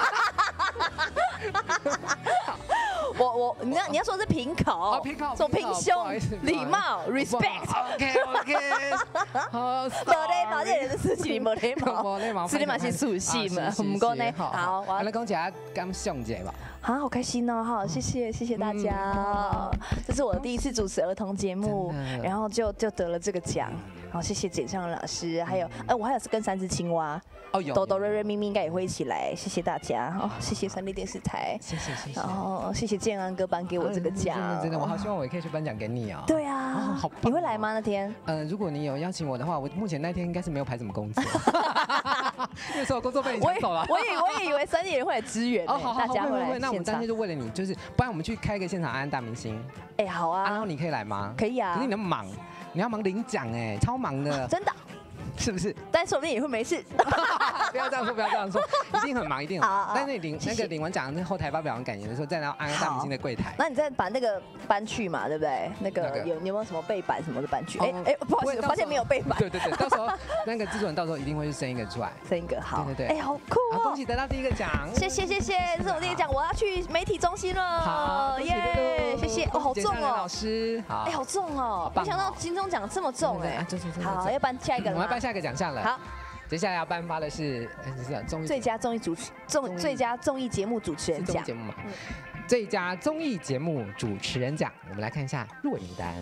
你要说是平口，说平胸，礼貌 ，respect。OK。好。没礼貌，这人的事情没礼貌，是你嘛是属性嘛，唔过呢。好， 我来讲一下感想一下吧。 好开心哦！好，谢谢大家。这是我第一次主持儿童节目，然后就得了这个奖。好，谢谢简尚老师，还有我还有是跟3只青蛙。哆哆瑞瑞咪咪应该也会一起来，谢谢大家谢谢三立电视台， 谢谢， 然后谢谢建安哥颁给我这个奖， 真的，我好希望我也可以去颁奖给你哦。 对啊，好棒！你会来吗那天？ 如果你有邀请我的话，我目前那天应该是没有排什么工作，因为所有工作被你抢走了。 我也以为3立人会来支援，大家会来。 那我们当天就为了你，就是不然我们去开个现场安安大明星。 好啊， 然后你可以来吗？ 可以啊， 可是你那么忙，你要忙领奖超忙的， 真的。 是不是？ 但说不定也会没事。 不要这样说，一定很忙，一定很忙。但是领完奖，后台发表完感言的时候，再来安安大明星的柜台。 那你再把那个搬去嘛，对不对？那个你有没有什么背板什么的搬去？不好意思，发现没有背板。 对，到时候那个制作人到时候一定会生一个出来。 生一个好。 对。 好酷哦！ 恭喜得到第1个奖。 谢谢，这是我第1个奖，我要去媒体中心了。 好， 耶！谢谢。好重哦， 老师。 好重哦！没想到金钟奖这么重对， 好，要颁下一个了。 我们要颁下一个奖项了。 好。 接下来要颁发的是最佳综艺最佳综艺节目主持人奖。 节目嘛，最佳综艺节目主持人奖，我们来看一下入围名单。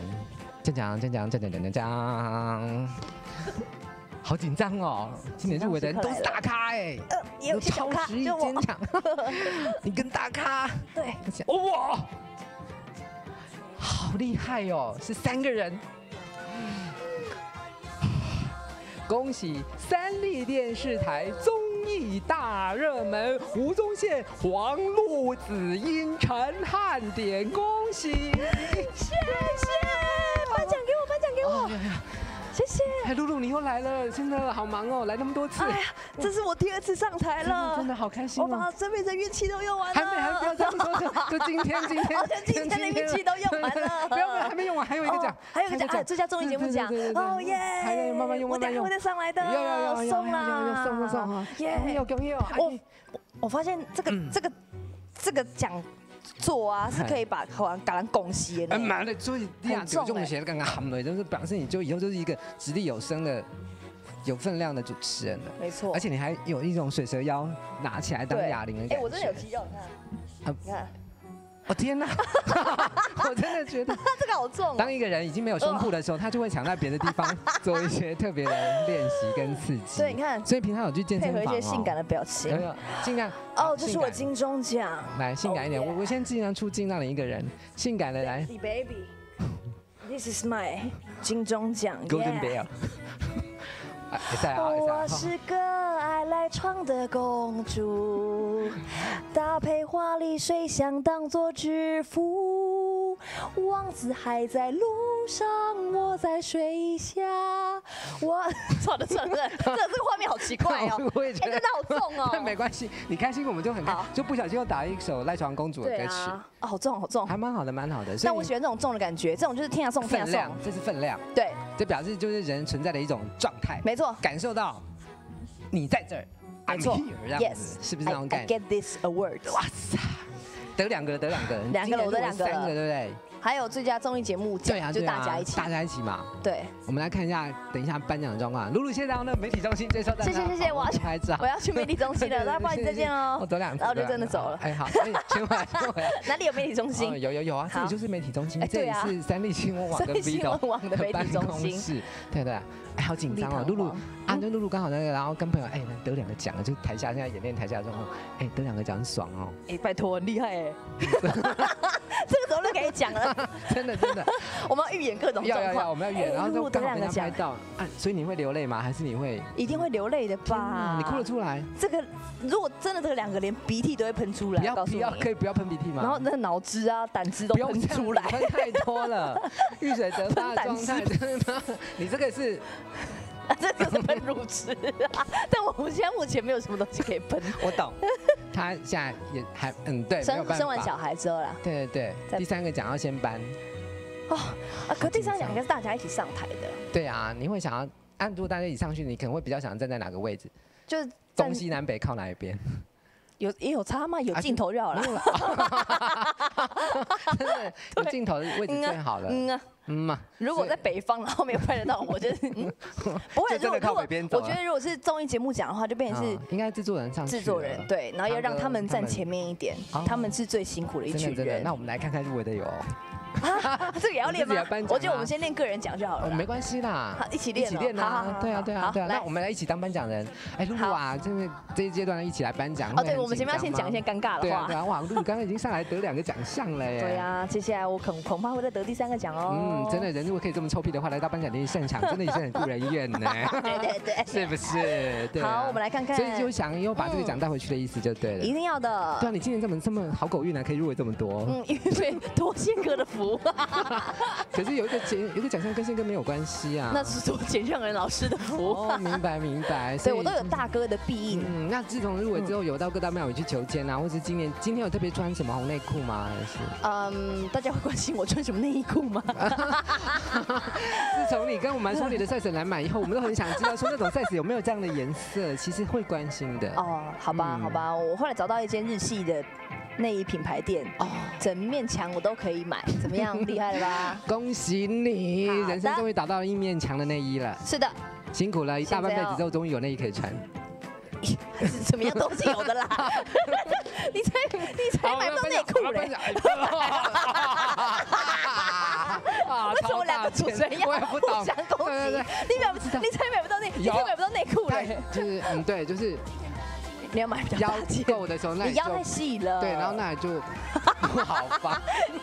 奖，好紧张哦！今年入围的人都是大咖哎， 也有超实力坚强。 你跟大咖对， 哇，好厉害哦！是3个人。恭喜三立电视台综艺大热门吴宗宪、黄璐子、殷晨、汉典，恭喜！ 谢谢，颁奖给我，颁奖给我。谢谢。 哎，露露你又来了，真的好忙哦，来那么多次。 哎呀，这是我第2次上台了， 真的好开心哦。 我把这辈子运气都用完了。 还不要这样说，就今天的运气都用完了。 不要，还没用完，还有一个奖， 还有一个奖，最佳综艺节目奖。哦耶！ 还要慢慢用， 我等下会再上来的。 要送啦， 送耶！恭喜！ 我发现这个奖座啊，是可以把人拱熄的。 蛮的，所以你俩就用写的刚刚喊了，就是表示你就以后就是一个掷地有声的、有分量的主持人了。 没错， 而且你还有一种水蛇腰拿起来当哑铃的感觉。 哎，我真的有肌肉，你看。 哦天哪！我真的觉得这个好重。 当一个人已经没有胸部的时候，他就会想在别的地方做一些特别的练习跟刺激。 对，你看， 所以平常有去健身房配合一些性感的表情， 尽量。 哦，这是我金钟奖。 来，性感一点，我先尽量出镜让你一个人性感的来。 Baby，this is my 金钟奖 Golden Bell。 我是个爱赖床的公主，搭配华丽水箱当作制服。王子还在路上，我在水下。算了，这个画面好奇怪哦。 我也觉得真的好重哦。 但没关系，你开心我们就很开心，就不小心又打了一首赖床公主的歌曲。 好重好重， 还蛮好的，蛮好的。 但我喜欢这种重的感觉，这种就是天涯送， 分量，这是分量。 对， 这表示就是人存在的一种状态。 没错， 感受到你在这儿， 没错， 这样子是不是那种感觉 ？I get this award。 哇塞，得2个，得2个， 我得2个，3 个，对不对？ 还有最佳综艺节目奖，就大家一起嘛。对， 我们来看一下，等一下颁奖的状况。露露现在到那媒体中心接受。 谢谢，我要去拍照， 我要去媒体中心了，那不然再见哦。 我得2个， 然后就真的走了。 哎，好，先回来。 哪里有媒体中心？ 有啊，这里就是媒体中心，这里是三立新闻网跟 Vido 的媒体中心。 对，哎，好紧张哦，露露啊，那露露刚好那个，然后跟朋友得2个奖了，就台下现在演练台下的状况，得2个奖很爽哦。 哎，拜托，很厉害哎。这个怎么都可以讲了？ 真的。 我们要预演各种状况， 我们要预演，然后就刚好被他拍到。所以你会流泪吗？还是你会？ 一定会流泪的吧？ 你哭得出来？ 这个如果真的这2个连鼻涕都会喷出来， 可以不要喷鼻涕吗？ 然后那个脑汁啊、胆汁都喷出来， 喷太多了，遇水则发的状态，真的吗？你这个是。 这就是喷乳汁啊！但我们现在目前没有什么东西可以喷。 我懂，他现在也还对， 生完小孩之后啦。 对，第3个奖要先颁。 可第3奖应该是大家一起上台的。 对啊，你会想要如果大家一起上去，你可能会比较想站在哪个位置？ 就是东西南北靠哪一边？ 也有差吗？有镜头就好了。 真的，有镜头的位置最好了。 如果在北方，然后没有拍得到，我觉得不会。 真的靠北边走。 我觉得如果是综艺节目奖的话，就变成是应该制作人上去。 制作人对，然后要让他们站前面一点，他们是最辛苦的一群人。 那我们来看看入围的有。 这个也要练吗？我觉得我们先练个人奖就好了。 没关系啦， 一起练啊！对啊。那我们来一起当颁奖人。哎，露露啊，真的这一阶段一起来颁奖。 对，我们前面要先讲一些尴尬的话。 对啊，哇，露露刚刚已经上来得2个奖项了耶。 对啊，接下来我恐怕会再得第3个奖哦。 真的，人如果可以这么臭屁的话，来到颁奖典礼现场，真的也是很顾人怨呢。 对， 是不是？ 好，我们来看看。 所以就想又把这个奖带回去的意思就对了。 一定要的。 对啊，你今年这么好狗运呢，可以入围这么多。 因为多宪哥的福。 可是有一个奖项跟宪哥没有关系啊， 那是做简上人老师的福。 明白。 对，我都有大哥的庇应。 那自从入围之后，有到各大庙宇去求签啊，或是今天有特别穿什么红内裤吗？还是大家会关心我穿什么内衣裤吗？ 自从你跟我们说你的 size 来买以后，我们都很想知道说那种 size 有没有这样的颜色，其实会关心的。 好吧，我后来找到一间日系的内衣品牌店，整面墙我都可以买，怎么样？厉害了吧？ 恭喜你，人生终于找到了一面墙的内衣了。 是的， 辛苦了，一大半辈子之后终于有内衣可以穿。 还是怎么样都是有的啦。你才买不到内裤嘞！为什么我两个主持人要互相攻击？你才买不到内裤嘞！ 就是对，就是。 你要买比较腰够的时候，那你腰太细了， 对，然后那就不好放。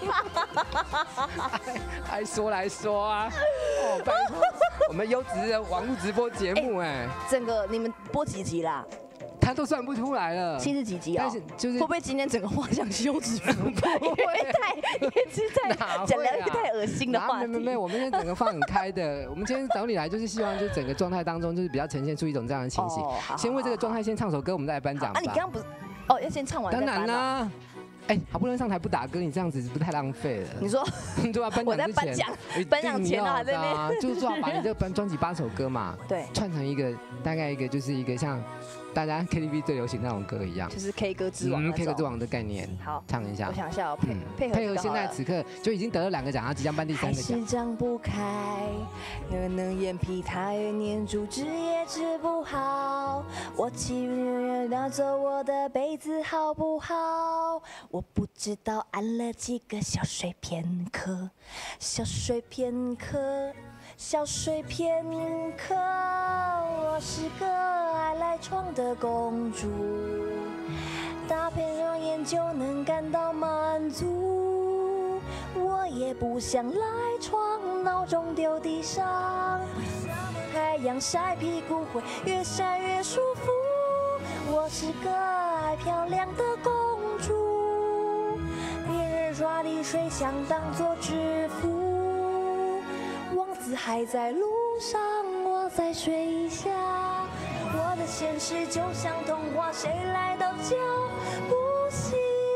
还说来说啊，哦，拜托，我们优质的网络直播节目，哎， 整个你们播几集啦？ 他都算不出来了 ，70几集啊？ 但是就是会不会今天整个画像休止符？不会，也是在讲聊一个太恶心的话题。 没有，我们今天整个放很开的。我们今天找你来就是希望，就是整个状态当中，就是比较呈现出一种这样的情形。先为这个状态先唱首歌，我们再来颁奖。 啊，你刚刚不是哦，要先唱完。 当然啦。哎，好不容易上台不打歌，你这样子不太浪费了？ 你说， 对吧？ 我在颁奖前还在那， 就是说把你这专辑8首歌嘛， 对， 串成一个大概一个就是一个像大家 KTV 最流行那种歌一样， 就是 K 歌之王 ，K 歌之王的概念。 好， 唱一下。 我想一下， 配合现在此刻就已经得了2个奖，他即将颁第3个奖。 还是张不开，可能眼皮太黏住，纸也织不好。我欺负拿走我的杯子好不好？我不知道按了几个小睡片刻，小睡片刻。小睡片刻，我是个爱赖床的公主，搭配双眼就能感到满足。我也不想赖床，闹钟丢地上，太阳晒屁股会越晒越舒服。我是个爱漂亮的公主，别人抓的水想当作制服。王子还在路上，我在水下。我的现实就像童话，谁来都叫不醒，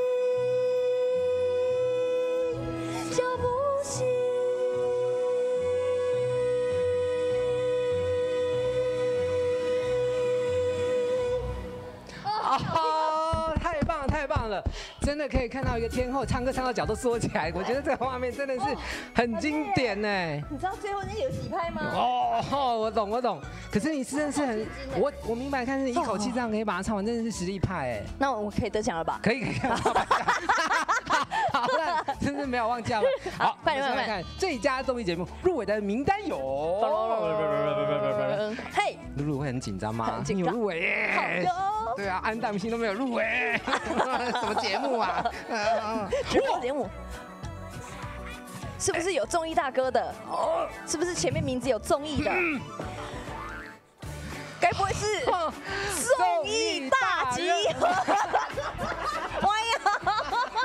叫不醒。 哦，太棒了，太棒了！真的可以看到一个天后唱歌唱到脚都缩起来，我觉得这个画面真的是很经典呢。 你知道最后那个有几拍吗？ 哦，我懂。可是你真的是很，我明白，看是你一口气这样可以把它唱完，真的是实力派哎。 那我可以得奖了吧？ 可以。好，那真是没有忘记了。好，快看最佳综艺节目入围的名单有。嘿，露露会很紧张吗？你有入围耶。对啊，安大明星都没有入围，什么节目啊？ 直播节目是不是有综艺大哥的？是不是前面名字有综艺的？该不会是综艺大集合？哎呀，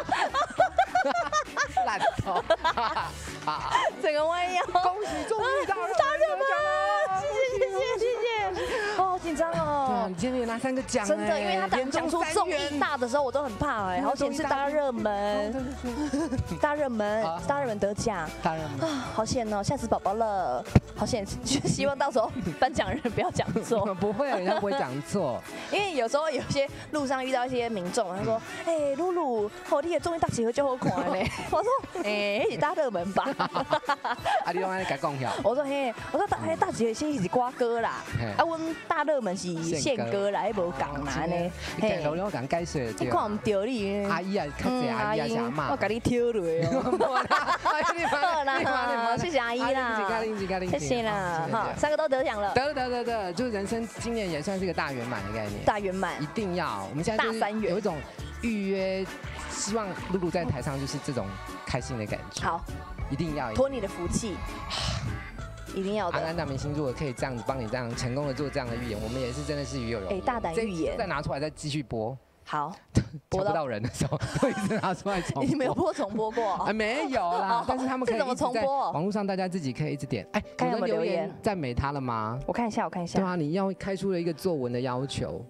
烂透！ 整个弯腰， 恭喜综艺大热门！ 谢谢。哦，好紧张哦。 对啊，你今天也拿3个奖， 真的，因为他讲出综艺大的时候，我都很怕哎。好险是大热门，大热门得奖， 大热门啊，好险哦，吓死宝宝了，好险！就希望到时候颁奖人不要讲错。 不会，人家不会讲错。 因为有时候有些路上遇到一些民众，他说：“哎，露露，好，你的综艺大集合就好看嘞。”我说：“哎，是大热门吧？” 啊，你用安尼甲讲下。 我说：“嘿，大集合先是歌歌啦，啊，阮大热门是宪歌啦，无共啦呢。” 嘿，老娘讲解释。 你看唔到你。 阿姨啊，较济阿姨啊，啥嘛？ 我甲你挑落哦。好啦，谢谢阿姨啦，谢谢啦，哈，3个都得奖了。 得，就是人生今年也算是一个大圆满的概念。 大圆满， 一定要。我们现在就是有一种预约，希望露露在台上就是这种开心的感觉。 好， 一定要托你的福气。一定要的。 安大明星如果可以这样子帮你这样成功的做这样的预言，我们也是真的是与有荣焉。 大胆预言， 再拿出来再继续播。 好， 播不到人的时候，会一直拿出来重播。 你没有重播过啊？没有啦，但是他们可以怎么重播？ 网络上大家自己可以一直点。哎，有人留言赞美他了吗？ 我看一下。 对啊，你要开出了一个作文的要求，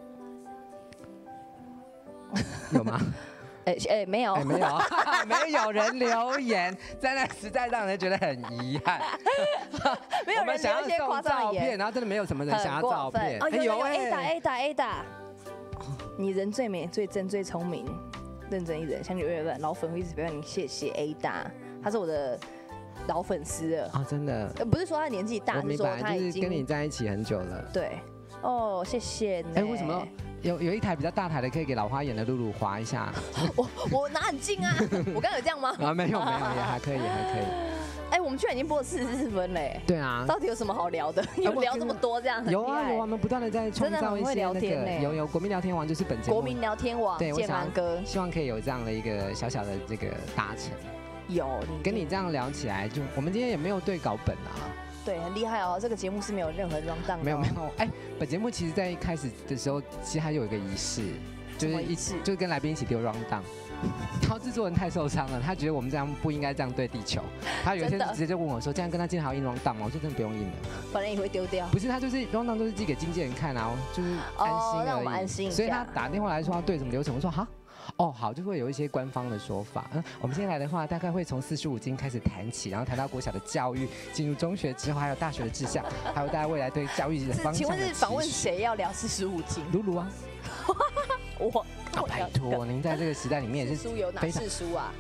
有吗？ 没有， 没有人留言，真的实在让人觉得很遗憾。 没有人留一些夸张照片，然后真的没有什么人想要照片。 有 A 打。你人最美、最正、最聪明，认真一人，像你月份老粉会一直表扬你，谢谢 A 大，他是我的老粉丝了啊，真的。 不是说他年纪大，是说他已经跟你在一起很久了。 对，哦，谢谢你。 为什么有一台比较大台的可以给老花眼的露露滑一下？ 我拿很近啊，我刚刚有这样吗？ 啊，没有，也还可以。 我们居然已经播了44分嘞！ 对啊， 到底有什么好聊的？有聊这么多这样？ 有啊，我们不断的在创造一些那个有国民聊天王就是本节目国民聊天王建南哥， 希望可以有这样的一个小小的这个达成。 有， 跟你这样聊起来，就我们今天也没有对稿本啊。 对，很厉害哦！这个节目是没有任何rundown的。 没有。本节目其实在一开始的时候，其实还有一个仪式，就是跟来宾一起丢rundown。然后制作人太受伤了，他觉得我们这样不应该这样对地球。他有一天直接就问我说：“这样跟他今天还要印rundown吗？”我说：“真的不用印了， 反正也会丢掉。” 不是，他就是rundown都是寄给经纪人看啊，就是安心让我们安心一下。 所以他打电话来说要对什么流程，我说好。好，就会有一些官方的说法。我们现在来的话，大概会从45金开始谈起，然后谈到国小的教育，进入中学之后，还有大学的志向，还有大家未来对教育的方向。 请问是访问谁要聊45金？ 露露啊。 我拜托，您在这个时代里面也是书有哪四书啊？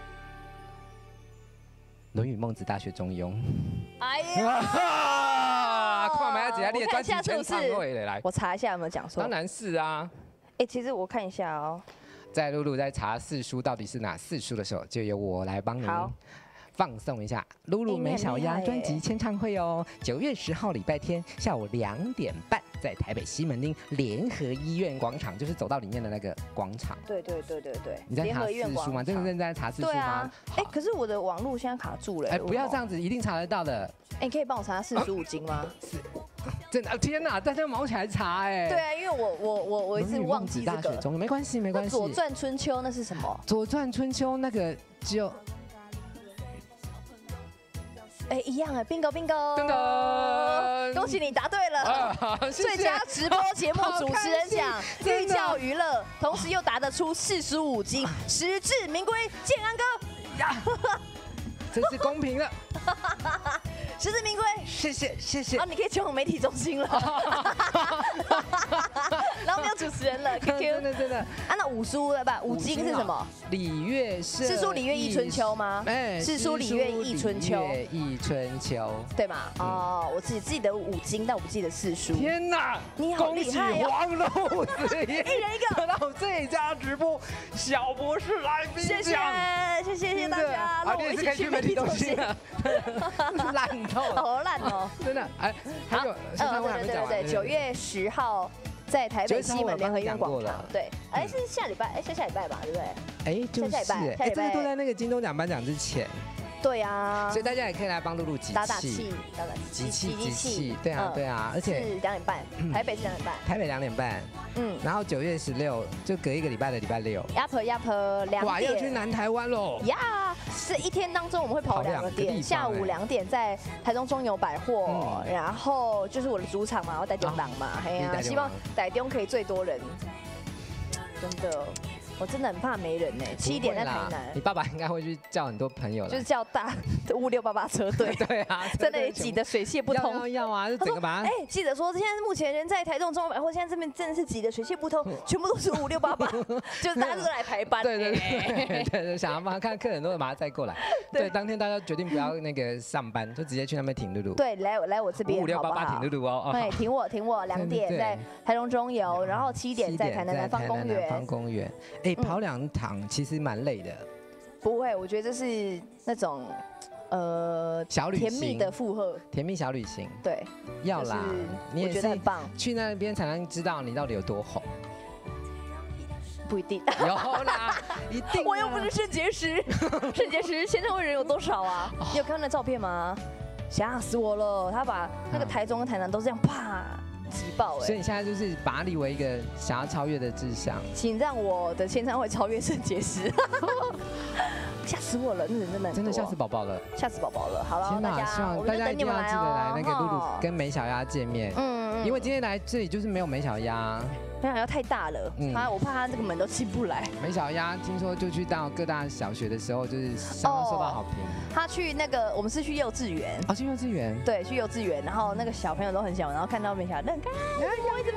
《论语》《孟子》《大学》《中庸》。 哎呀， 看买几下列专辑全唱会的来。 我查一下有没有讲错。 当然是啊。 其实我看一下哦。 在露露在查4书到底是哪4书的时候，就由我来帮您放送一下露露美小鸭专辑签唱会哦。9月10号礼拜天下午2点半，在台北西门町联合医院广场，就是走到里面的那个广场。 对。 你在查4书吗？真的认真在查4书吗？ 对啊。可是我的网络现在卡住了。 不要这样子，一定查得到的。 你可以帮我查45金吗？ 真的，天哪，大家毛起来查对啊，因为我一直忘记这个。 没关系。 《左传春秋》那是什么？ 《左传春秋》那个就。 一样bingo，恭喜你答对了！最佳直播节目主持人奖，寓教于乐，同时又答得出45金，实至名归，建安哥。 真是公平了， 实至名归， 谢谢。 你可以前往媒体中心了，然后没有主持人了 ，QQ。 真的。 那5书5经是什么？ 礼乐射。 是书礼乐易春秋吗？是书礼乐易春秋。 易春秋， 对吗？我自己记得5经，但我不记得4书。 天哪， 你好厉害哦！黄露子一人一个得到最佳直播小博士来宾奖， 谢大家。 你也是可以去媒体中心了，烂透了， 好烂哦， 真的。还有对，9月10号在台北西门联合医院广场，对，是下礼拜吧，对不对？ 就是，这个都在那个金钟奖颁奖之前。 对啊， 所以大家也可以来帮露露集气，集气，对啊，而且是2点半，台北是2点半， 台北2点半，然后9月16就隔一个礼拜的礼拜6， 2点， 哇，要去南台湾喽， 这一天当中我们会跑2个点，下午2点在台中中友百货，然后就是我的主场嘛，我台中人嘛，希望台中可以最多人，真的。我真的很怕没人呢。7点在台南， 你爸爸应该会去叫很多朋友， 就是叫大5688车队。 对啊， 在那里挤得水泄不通。 要啊，就整个把它。 记者说现在目前人在台中中百货，现在这边真的是挤得水泄不通，全部都是5688，就是大家都来排班。 对，想要帮他看客人都会把他载过来。对，当天大家决定不要那个上班，就直接去那边挺露露。 对，来我这边 5688挺露露哦。 对，挺我2点在台中中油，然后7点在台南南方公园。 跑2趟其实蛮累的。 不会，我觉得这是那种小旅行， 甜蜜的负荷， 甜蜜小旅行。 对， 要啦，你也觉得很棒。 去那边才能知道你到底有多红。 不一定。 有啦，一定。 我又不是肾结石，肾结石签唱会人有多少啊？你有看到那照片吗？吓死我了！他把那个台中跟台南都这样啪。挤爆所以你现在就是把它立为一个想要超越的志向， 请让我的签唱会超越肾结石，吓死我了，真的吓死宝宝了， 吓死宝宝了。好了， 希望大家一定要记得来那个露露跟美小鸭见面，因为今天来这里就是没有美小鸭。 美小鸭太大了，我怕他这个门都进不来。 美小鸭听说就去到各大小学的时候，就是相当受到好评。 他去那个，我们是去幼稚园。 去幼稚园。 对，去幼稚园，然后那个小朋友都很小，然后看到美小鸭，很可爱，摸一直摸。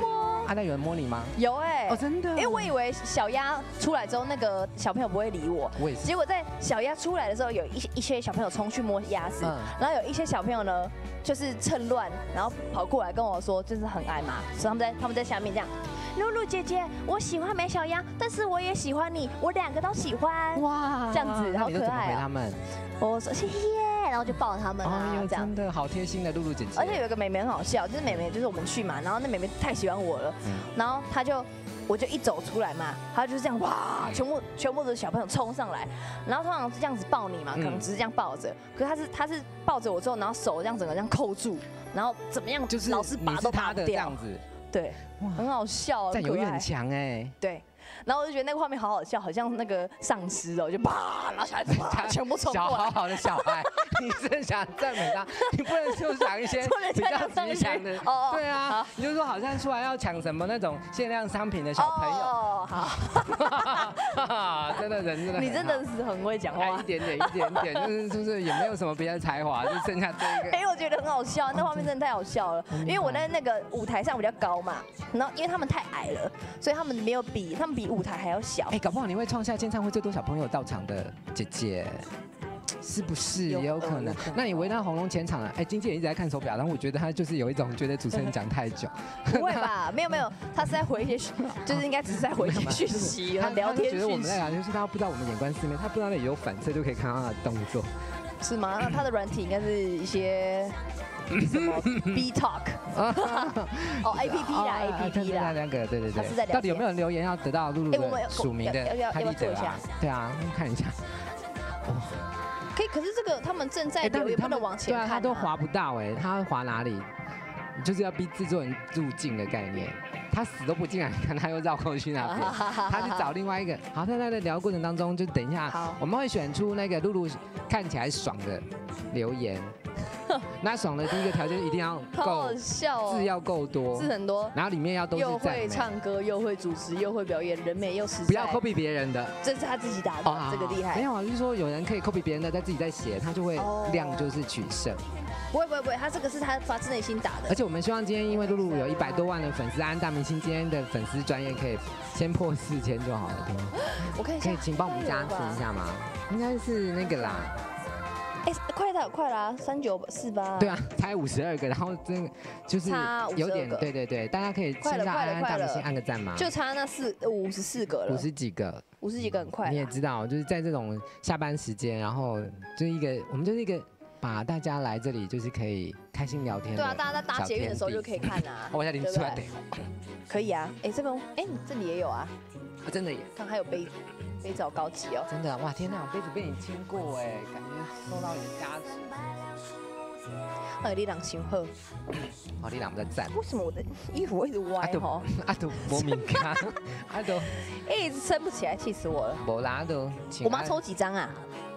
那有人摸你吗？ 有哎， 哦真的， 因为我以为小鸭出来之后，那个小朋友不会理我， 我也是。 结果在小鸭出来的时候，有一些小朋友冲去摸鸭子，然后有一些小朋友呢，就是趁乱，然后跑过来跟我说，就是很爱嘛，所以他们在下面这样。露露姐姐，我喜欢美小鸭，但是我也喜欢你，我2个都喜欢。哇，这样子好可爱啊！ 他们， 我说谢谢，然后就抱他们啊，这样真的好贴心的露露姐姐。 而且有一个妹妹很好笑，就是妹妹就是我们去嘛，然后那妹妹太喜欢我了，然后我就一走出来嘛，她就是这样哇，全部的小朋友冲上来，然后通常是这样子抱你嘛，可能只是这样抱着，可是她是抱着我之后，然后手这样整个这样扣住，然后怎么样，就是老师拔都拔不掉，这样子。对，很好笑， 占有欲很强哎。 对，然后我就觉得那个画面好好笑，好像那个丧尸哦，就啪，然后小孩子啪全部冲过来。 好好的小孩，你是想赞美他，你不能就讲一些比较吉祥的。哦，对啊，你就说好像出来要抢什么那种限量商品的小朋友。哦，好。真的人真的。 你真的是很会讲话。 一点点，就是也没有什么别的才华，就剩下这一个。 哎，我觉得很好笑，那画面真的太好笑了，因为我在那个舞台上比较高嘛，然后因为他们太矮了，所以他们比舞台还要小。 哎，搞不好你会创下签唱会最多小朋友到场的姐姐，是不是？也有可能。那你围到红龙前场了，哎，经纪人一直在看手表，然后我觉得他就是有一种觉得主持人讲太久。 不会吧？没有，他是在回一些，就是应该只是在回一些讯息，他聊天讯息。 觉得我们在聊，就是他不知道我们眼观四面，他不知道那里有反射就可以看到他的动作。 是吗？那他的软体应该是一些。什么 B Talk 哦 APP 啦 APP 啦， 那个对，到底有没有人留言要得到露露的署名的拍立得啊？对啊，看一下。 可以，可是这个他们正在留言，不能往前看。 对啊，他都滑不到哎，他滑哪里？就是要逼制作人入境的概念。他死都不进来看，他又绕过去那边，他去找另外一个。好，在的聊过程当中，就等一下我们会选出那个露露看起来爽的留言。那爽的第一个条件一定要够，字要够多， 字很多， 然后里面要都是又会唱歌，又会主持，又会表演，人美又实在。 不要 copy 别人的， 这是他自己打的，这个厉害。 没有啊，就是说有人可以 copy 别人的，再自己再写，他就会量就是取胜。 不会，他这个是他发自内心打的。 而且我们希望今天，因为露露有100多万的粉丝，安大明星今天的粉丝专业可以先破4000就好了。 我看一下， 可以请帮我们加持一下吗？应该是那个啦。 哎，快啦，3948。 对啊，才52个，然后真的就是有点，对，大家可以现在安大明星按个赞吗？ 就差那54个了 ，50几个很快。 你也知道，就是在这种下班时间，然后我们就是一个。把大家来这里就是可以开心聊天。 对啊，大家在搭捷运的时候就可以看啊。 我要领出来。 可以啊，哎，你这里也有啊。 真的耶。 看还有杯子好高级哦。 真的哇，天哪，杯子被你亲过哎，感觉受到你的加持。 你人伤好。 你人在赞。 为什么我的衣服一直歪哈？ 都莫名卡，都一直撑不起来，气死我了。 没啦都。 我们要抽几张啊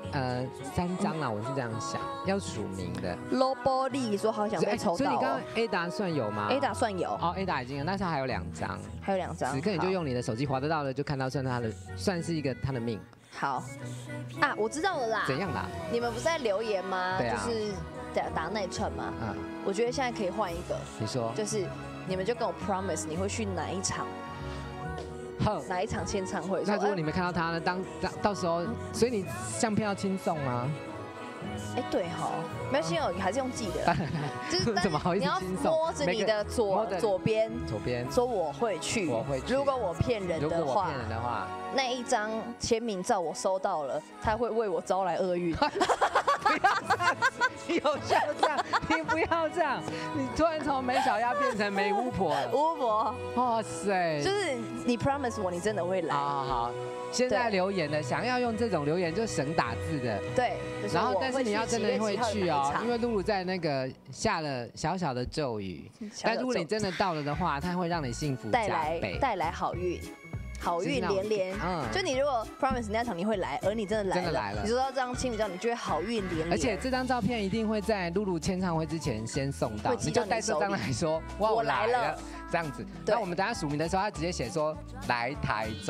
？3张啦，我是这样想，要署名的。 low body 说好想被抽到， 所以你刚刚 A 答算有吗 ？A 答算有。 哦 ，A 答已经有，但是还有2张。 还有2张。 只可你就用你的手机滑得到了，就看到算是一个他的命。 好。啊，我知道了啦。 怎样啦？ 你们不是在留言吗？ 对啊。 就是打那一串吗？我觉得现在可以换一个。 你说。 就是你们就跟我 promise 你会去哪一场？哪一场签唱会？ 那如果你没看到他呢？到时候，所以你相片要亲送吗？ 哎，对哈，没有亲哦，你还是用寄的。 就是怎么好意思亲送？ 你要摸着你的左边，说我会去。如果我骗人的话，那一张签名照我收到了，他会为我招来厄运。 不要这样，你有效这样，你不要这样，你突然从美小鸭变成美巫婆了。 巫婆， 哇塞！ 就是你 promise 我，你真的会来。 好，现在留言的想要用这种留言就省打字的， 对。 然后，但是你要真的会去哦，因为露露在那个下了小小的咒语，但如果你真的到了的话，它会让你幸福加倍， 带来好运。好运连连，就你如果 promise 那场你会来，而你真的来了，你收到这张签名照，你就会好运连连。 而且这张照片一定会在露露签唱会之前先送到，你就带这张来说，哇，我来了，这样子。那我们等下署名的时候，他直接写说来台中。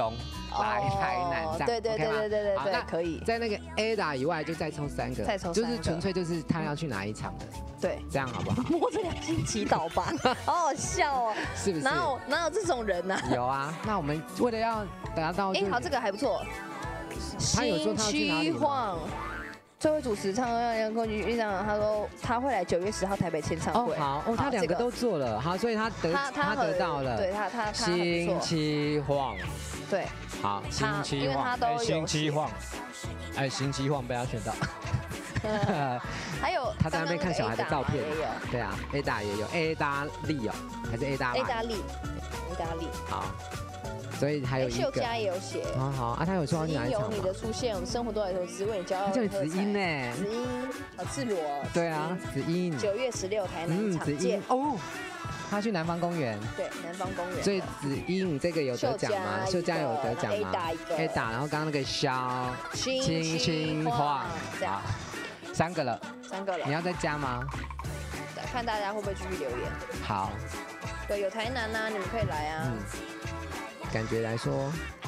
来台南， 对对对对对对，可以。 在那个 Ada 以外，就再抽3个， 再抽3个， 就是纯粹就是他要去哪一场的， 对， 这样好不好？ 摸着良心祈祷吧，好好笑哦， 是不是？ 哪有这种人呢？ 有啊，那我们为了要达到， 好，这个还不错。 他有说他要去哪里吗？ 最会主持唱歌要过去遇上，他说他会来9月10号台北签唱会。 好，他2个都做了，好，所以他得到了， 对他星期晃， 对， 好， 星期晃， 星期晃，星期晃被他选到。 还有他在那边看小孩的照片，对啊 ，Ada 也有 ，Ada 丽哦，还是 Ada 丽， 好。所以还有一个， 秀佳也有写， 好啊，他有说要去哪一场吗？ 有你的出现，我们生活都来说只为你骄傲。 叫你子英呢？ 子英，赤裸。 对啊，子英。 9月16台南场见。 哦，他去南方公园。 对，南方公园。 所以子英这个有得奖吗？秀佳有得奖吗？A 打，然后刚刚那个肖轻轻晃，好，3个了。你要再加吗？ 看大家会不会继续留言。 好。 对，有台南啊，你们可以来啊。 感觉来说，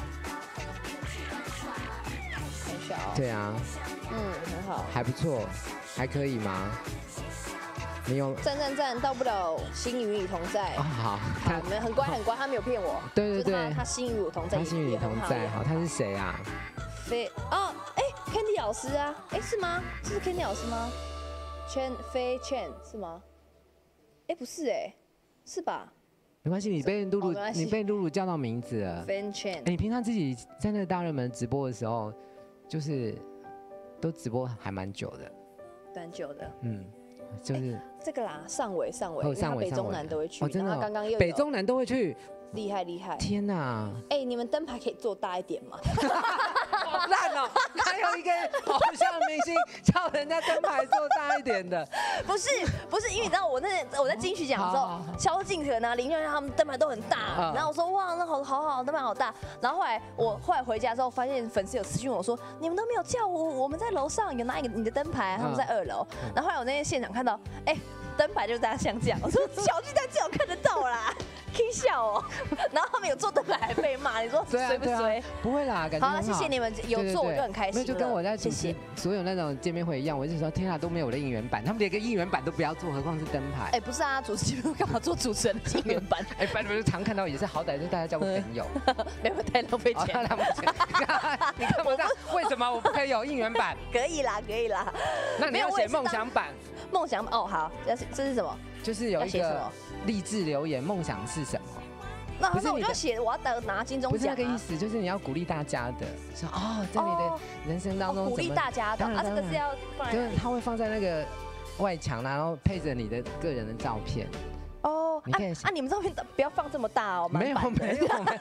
很小。 对啊， 很好， 还不错，还可以吗？没有。 赞，到不了心与你同在。 好， 很乖，他没有骗我。 对， 他心与我同在， 他心与你同在。好，他是谁啊 ？Candy 老师啊，是吗？这是 Candy 老师吗？Chen 是吗？不是是吧？ 没关系，你被露露叫到名字了。 你平常自己在那个大热门直播的时候，就是都直播还蛮久的。 蛮久的。 就是这个啦，上尾，北中南都会去。 真的， 刚刚又北中南都会去。 厉害！ 天哪！ 你们灯牌可以做大一点吗？ 好烂哦！还有一个偶像明星叫人家灯牌做大一点的。 不是，因为你知道我在金曲奖的时候，萧敬腾啊、林宥嘉他们灯牌都很大，然后我说哇，那好，灯牌好大。然后后来回家之后，发现粉丝有私讯我说，你们都没有叫我们在楼上有拿一个你的灯牌，他们在2楼。然后后来我那天现场看到，灯牌就是大家像这样，我说小巨蛋最好看得到啦。可以笑哦，然后他们有做灯牌还被骂，你说随不随？ 不会啦，感觉好，谢谢你们有做，我就很开心。 就跟我在主持所有那种见面会一样，我就说天啊，都没有我的应援版，他们连个应援版都不要做，何况是灯牌？ 不是啊，主持节目干嘛做主持人的应援版？ 反正常看到也是，好歹就大家交个朋友， 没有太浪费钱。 你看不到，为什么我不可以有应援版？ 可以啦。 那你要写梦想版。 梦想版好，这是什么？ 就是有一个励志留言，梦想是什么？ 那我就写我要拿金钟奖。 不是那个意思，就是你要鼓励大家的，说在你的人生当中鼓励大家的。这个是要放， 就是它会放在那个外墙，然后配着你的个人的照片。你可以你们照片不要放这么大哦。 没有，照片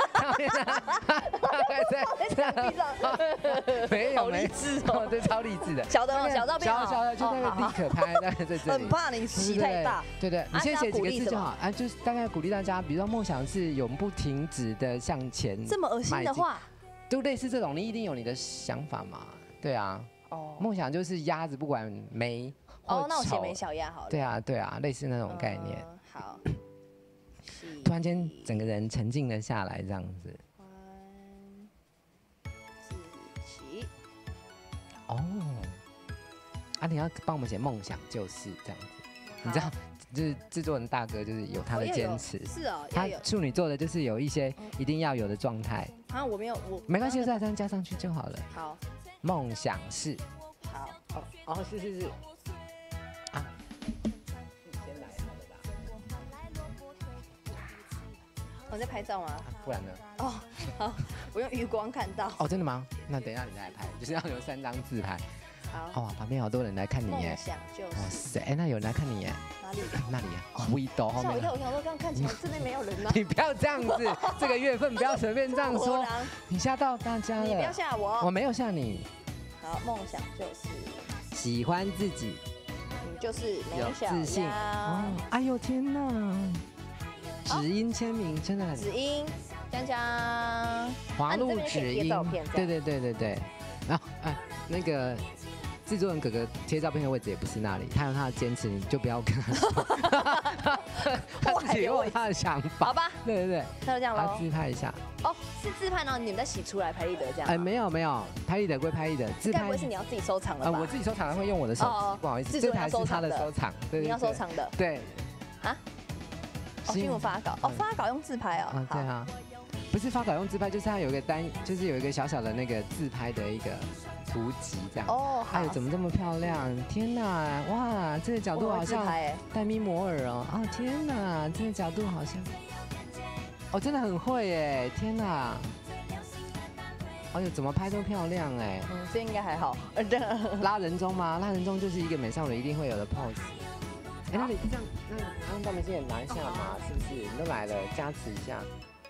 没有， 励志哦， 对，超励志的。 小照片， 小的就那个立可拍在这里。 很怕你洗太大。 对，你先写几个字就好就是大概鼓励大家，比如说梦想是永不停止的向前。 这么恶心的话， 就类似这种，你一定有你的想法嘛？对啊。梦想就是鸭子，不管美或丑。 那我写美小鸭好了。 对啊，类似那种概念。 好。 突然间，整个人沉静了下来，这样子。你要帮我们写梦想就是这样子，你知道，就是制作人大哥就是有他的坚持。 是哦， 他处女座的就是有一些一定要有的状态。 我没有， 没关系，就这样加上去就好了。 好， 梦想是。 好， 是。 我在拍照吗？ 不然呢？ 好，我用余光看到。 真的吗？那等一下你再来拍，就是要有3张自拍。 好。 旁边好多人来看你耶。 梦想就是。 哇塞，那有人来看你耶？ 哪里？ 那里啊，Vido后面。 我想说，刚刚看起来这边没有人呢。 你不要这样子，这个月份不要随便这样说。你吓到大家了。 你不要吓我。 我没有吓你。 好，梦想就是喜欢自己。 你就是有自信。哎呦天哪！指音签名真的很。 指音，江。 华路指音。对。然后那个制作人哥哥贴照片的位置也不是那里，他有他的坚持，你就不要跟他说。他自己有他的想法。 好吧。 对对对。 那就这样喽。 他自拍一下。 哦，是自拍，然后你们再洗出来拍立得这样？ 哎，没有，拍立得归拍立得，自拍。 该不会是你要自己收藏的吧？ 我自己收藏会用我的手，不好意思，这台是他的收藏， 你要收藏的。 对。啊？ 新闻发稿哦，发稿用自拍哦。 对啊。不是发稿用自拍，就是它有一个就是有一个小小的那个自拍的一个图集这样。哦，哎，怎么这么漂亮？天哪，哇，这个角度好像戴咪摩尔哦。啊，天哪，这个角度好像，哦，真的很会耶！天哪，哎呦，怎么拍都漂亮哎。 这应该还好。 拉人中吗？拉人中就是一个美少女一定会有的 pose。哎，那你这样，那安大明星也拿一下嘛，是不是？你都来了，加持一下。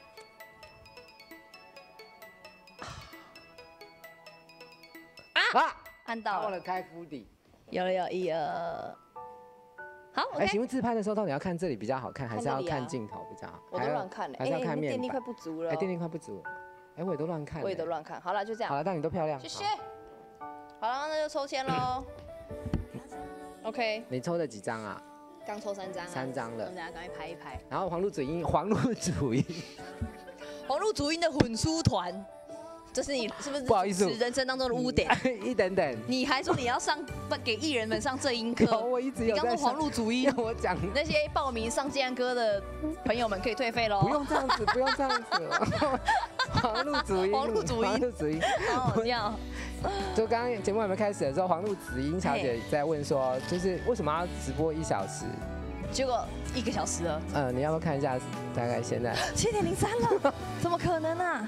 啊！按到了， 忘了开肤底。 有了，1、2。好， 哎，请问自拍的时候到底要看这里比较好看，还是要看镜头比较好？ 我都乱看了， 还是要看面板？ 电力快不足了。 哎，电力快不足。哎，我也都乱看。 我也都乱看。好了，就这样。 好了，但你都漂亮。 谢谢。好了，那就抽签喽。OK。 你抽了几张啊？ 刚抽3张。 3张了。 我们大家赶快拍一拍。 然后黄路主音，黄路主音的混书团。这是你是不是不好意思人生当中的污点？ 一等等， 你还说你要给艺人们上正音课？ 我一直有在。 你刚说黄路主音， 我讲那些报名上建安歌的朋友们可以退费喽。 不用这样子，不用这样子。黄路主音， 黄路主音，好笑。 就刚刚节目还没开始的时候，黄路子音小姐在问说，就是为什么要直播1小时？ 结果1个小时了。 你要不要看一下？大概现在 7:03了，怎么可能啊？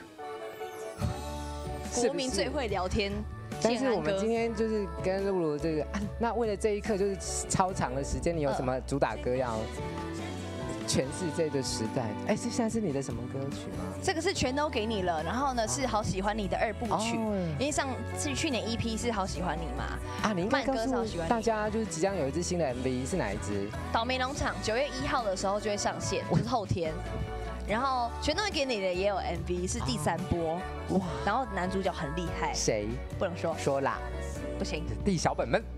国民最会聊天， 但是我们今天就是跟露露这个，那为了这一刻就是超长的时间，你有什么主打歌要诠释这个时代？哎，这现在是你的什么歌曲吗？ 这个是全都给你了，然后呢是好喜欢你的2部曲，因为去年EP是好喜欢你嘛。 啊，你应该告诉大家，就是即将有一支新的 MV， 是哪一支？ 倒霉农场9月1号的时候就会上线，就是后天。然后全都会给你的也有 MV， 是第3波哇！然后男主角很厉害， 谁？ 不能说， 说啦， 不行。 弟小本们，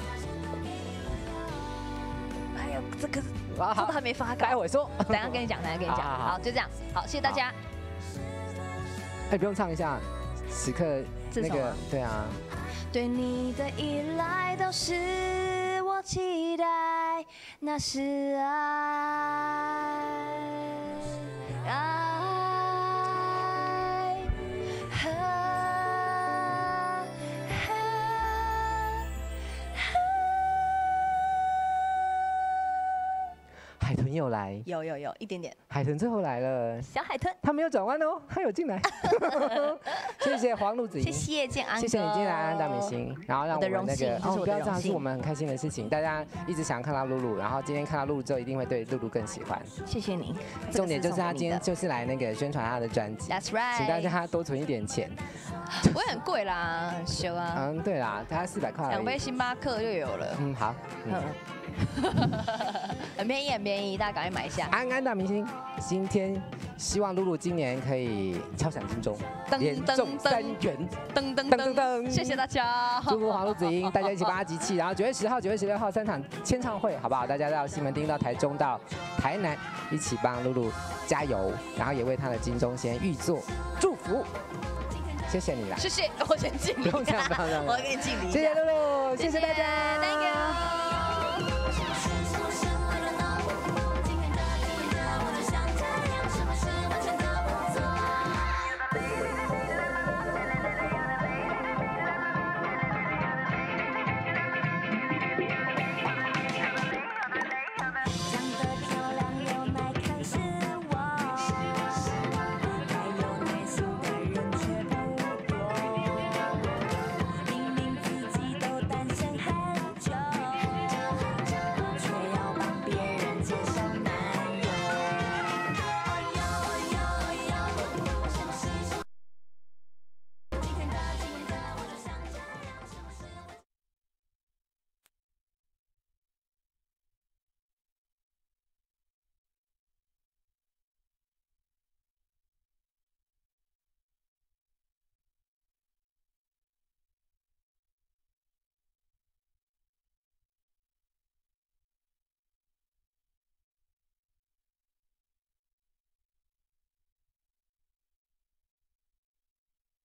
哎呦，这个都还没发稿， 待会说， 等下跟你讲，好，就这样，好，谢谢大家。 哎，不用唱一下，此刻那个，对啊。 对你的依赖都是我期待，那是爱。 海豚又来， 有一点点。 海豚最后来了， 小海豚， 他没有转弯哦，他有进来。谢谢黄路子莹， 谢谢建安， 谢谢你今天来安大明星，然后让我们那个不要这样，是我们很开心的事情。大家一直想看到露露，然后今天看到露露之后，一定会对露露更喜欢。 谢谢你。 重点就是他今天就是来那个宣传他的专辑 ，That's right， 请大家多存一点钱。 不会很贵啦，很羞啊。 对啦，大概400块。 2杯星巴克就有了。 好。 很便宜，很便宜，大家赶快买一下。 安大明星，今天希望露露今年可以敲响金钟，连中3元， 噔噔噔噔，谢谢大家。 祝福黄路子莹，大家一起帮他集气。然后9月10号、9月16号3场签唱会，好不好？大家到西门町、到台中、到台南，一起帮露露加油，然后也为她的金钟先预做祝福。谢谢你啦， 谢谢，我先敬礼， 不用这样， 我给你敬礼， 谢谢露露，谢谢大家 ，Thank you。